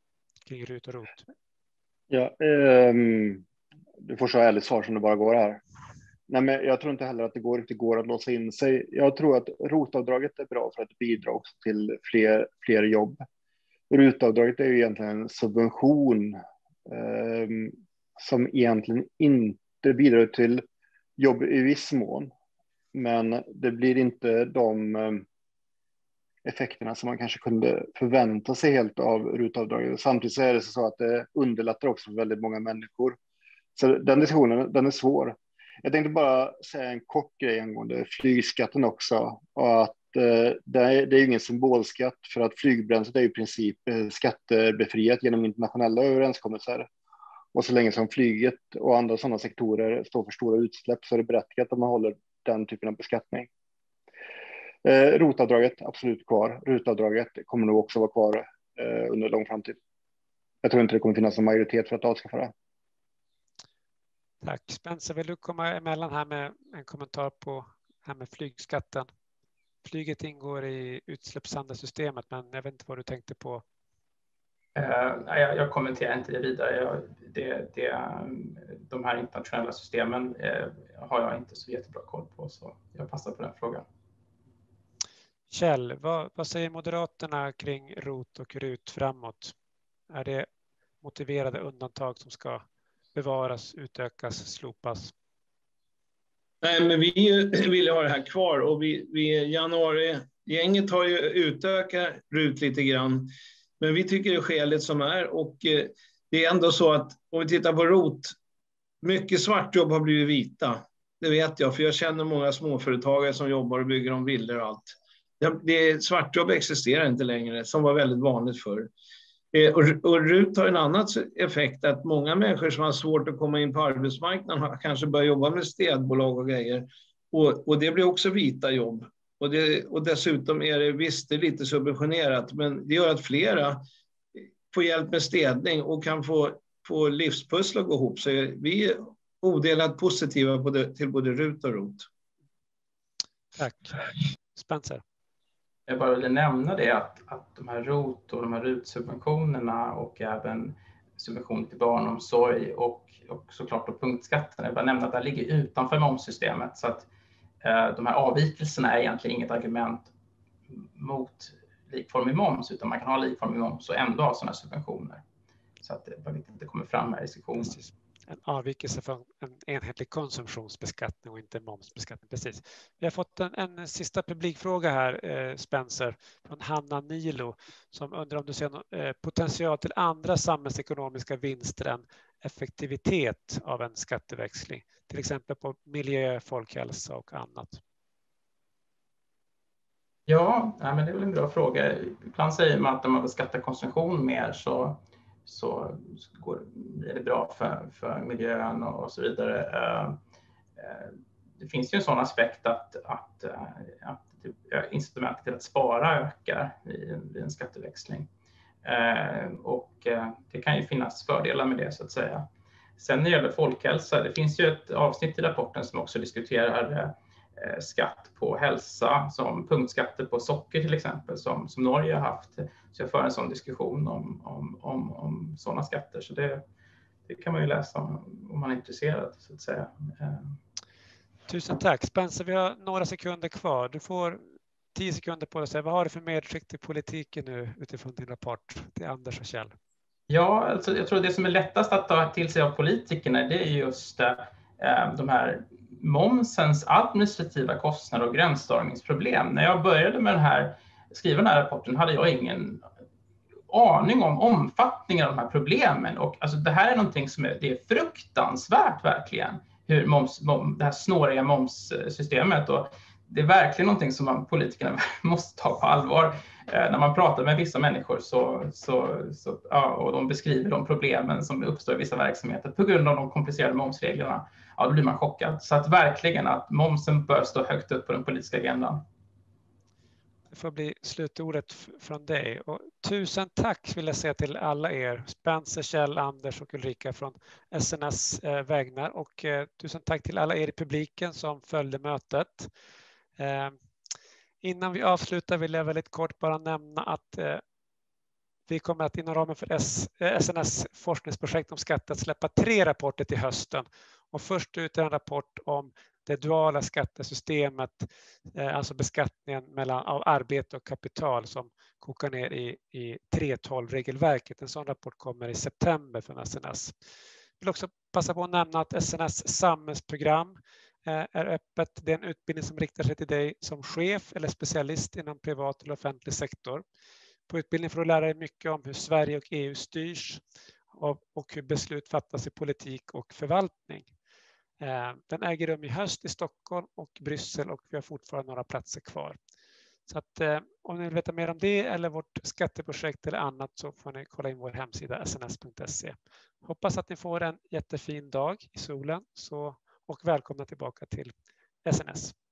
kring R U T och R O T? Ja, um, du får så ärligt svar som det bara går här. Nej, men jag tror inte heller att det går, inte går att låsa in sig. Jag tror att R O T-avdraget är bra för att det bidrar också till fler, fler jobb. R U T-avdraget är ju egentligen en subvention eh, som egentligen inte bidrar till jobb i viss mån. Men det blir inte de eh, effekterna som man kanske kunde förvänta sig helt av R U T-avdraget. Samtidigt så är det så att det underlättar också för väldigt många människor. Så den diskussionen, den är svår. Jag tänkte bara säga en kort grej angående flygskatten också. Och att eh, det, är, det är ingen symbolskatt för att flygbränslet är i princip eh, skattebefriat genom internationella överenskommelser. Och så länge som flyget och andra sådana sektorer står för stora utsläpp så är det berättigat att man håller den typen av beskattning. Eh, R O T-avdraget absolut kvar. R U T-avdraget kommer nog också vara kvar eh, under lång framtid. Jag tror inte det kommer finnas en majoritet för att avskaffa det. Tack. Spencer, vill du komma emellan här med en kommentar på här med flygskatten? Flyget ingår i utsläppshandelssystemet, men jag vet inte vad du tänkte på. Uh, jag, jag kommenterar inte det vidare. Jag, det, det, de här internationella systemen uh, har jag inte så jättebra koll på, så jag passar på den frågan. Kjell, vad, vad säger Moderaterna kring R O T och R U T framåt? Är det motiverade undantag som ska bevaras, utökas, slopas? Nej, men vi vill ha det här kvar och vi, vi januari-gänget har ju utökat R U T lite grann. Men vi tycker det är skäligt som är och det är ändå så att om vi tittar på R O T, mycket svartjobb har blivit vita. Det vet jag, för jag känner många småföretagare som jobbar och bygger om villor och allt. Det, det, svartjobb existerar inte längre, som var väldigt vanligt förr. Och, och R U T har en annan effekt, att många människor som har svårt att komma in på arbetsmarknaden har kanske börjat jobba med städbolag och grejer. Och, och det blir också vita jobb. Och, det, och dessutom är det visst det är lite subventionerat, men det gör att flera får hjälp med städning och kan få, få livspussel att gå ihop. Så vi är odelat positiva på det, till både R U T och R O T. Tack. Spencer. Jag bara ville nämna det att, att de här R O T och de här R U T-subventionerna och även subventioner till barnomsorg och, och såklart då punktskatterna. Jag bara nämna att det ligger utanför momssystemet, så att eh, de här avvikelserna är egentligen inget argument mot likformig moms, utan man kan ha likformig moms och ändå ha sådana subventioner. Så att det bara inte kommer fram här i diskussionen. Precis. En avvikelse från en enhetlig konsumtionsbeskattning och inte momsbeskattning. Precis. Vi har fått en, en sista publikfråga här, eh, Spencer, från Hanna Nilo, som undrar om du ser någon, eh, potential till andra samhällsekonomiska vinster än effektivitet av en skatteväxling, till exempel på miljö, folkhälsa och annat. Ja, nej, men det är väl en bra fråga. Ibland säger man att om man beskattar konsumtion mer så så går, blir det bra för, för miljön och så vidare. Det finns ju en sån aspekt att, att, att incitamentet till att spara ökar vid en skatteväxling. Och det kan ju finnas fördelar med det, så att säga. Sen när det gäller folkhälsa, det finns ju ett avsnitt i rapporten som också diskuterar skatt på hälsa, som punktskatter på socker till exempel, som, som Norge har haft. Så jag för en sån diskussion om, om, om, om sådana skatter. Så det, det kan man ju läsa om, om man är intresserad, så att säga. Tusen tack. Spencer, vi har några sekunder kvar. Du får tio sekunder på dig att säga, vad har du för medskick till politiken nu utifrån din rapport till Anders och Kjell? Ja, alltså, jag tror det som är lättast att ta till sig av politikerna, det är just eh, de här momsens administrativa kostnader och gränsdragningsproblem. När jag började med den här, skriva den här rapporten hade jag ingen aning om omfattningen av de här problemen. Och alltså, det här är någonting som är, det är fruktansvärt verkligen, hur moms, mom, det här snåriga momssystemet. Och det är verkligen någonting som man, politikerna måste ta på allvar. Eh, när man pratar med vissa människor så, så, så, ja, och de beskriver de problemen som uppstår i vissa verksamheter på grund av de komplicerade momsreglerna, ja, då blir man chockad. Så att verkligen att momsen bör stå högt upp på den politiska agendan. Det får bli slutordet från dig. Och tusen tack vill jag säga till alla er, Spencer, Kjell, Anders och Ulrika från S N S eh, vägnar. Och eh, tusen tack till alla er i publiken som följde mötet. Eh, innan vi avslutar vill jag väldigt kort bara nämna att eh, Vi kommer att inom ramen för S N S forskningsprojekt om skatt att släppa tre rapporter till hösten. Och först ut är en rapport om det duala skattesystemet, alltså beskattningen mellan, av arbete och kapital som kokar ner i, i tre tolv-regelverket. En sån rapport kommer i september från S N S. Jag vill också passa på att nämna att S N S samhällsprogram är öppet. Det är en utbildning som riktar sig till dig som chef eller specialist inom privat eller offentlig sektor. På utbildningen får du lära dig mycket om hur Sverige och E U styrs och hur beslut fattas i politik och förvaltning. Den äger rum i höst i Stockholm och Bryssel och vi har fortfarande några platser kvar. Så att, om ni vill veta mer om det eller vårt skatteprojekt eller annat så får ni kolla in vår hemsida s n s punkt se. Hoppas att ni får en jättefin dag i solen så, och välkomna tillbaka till S N S.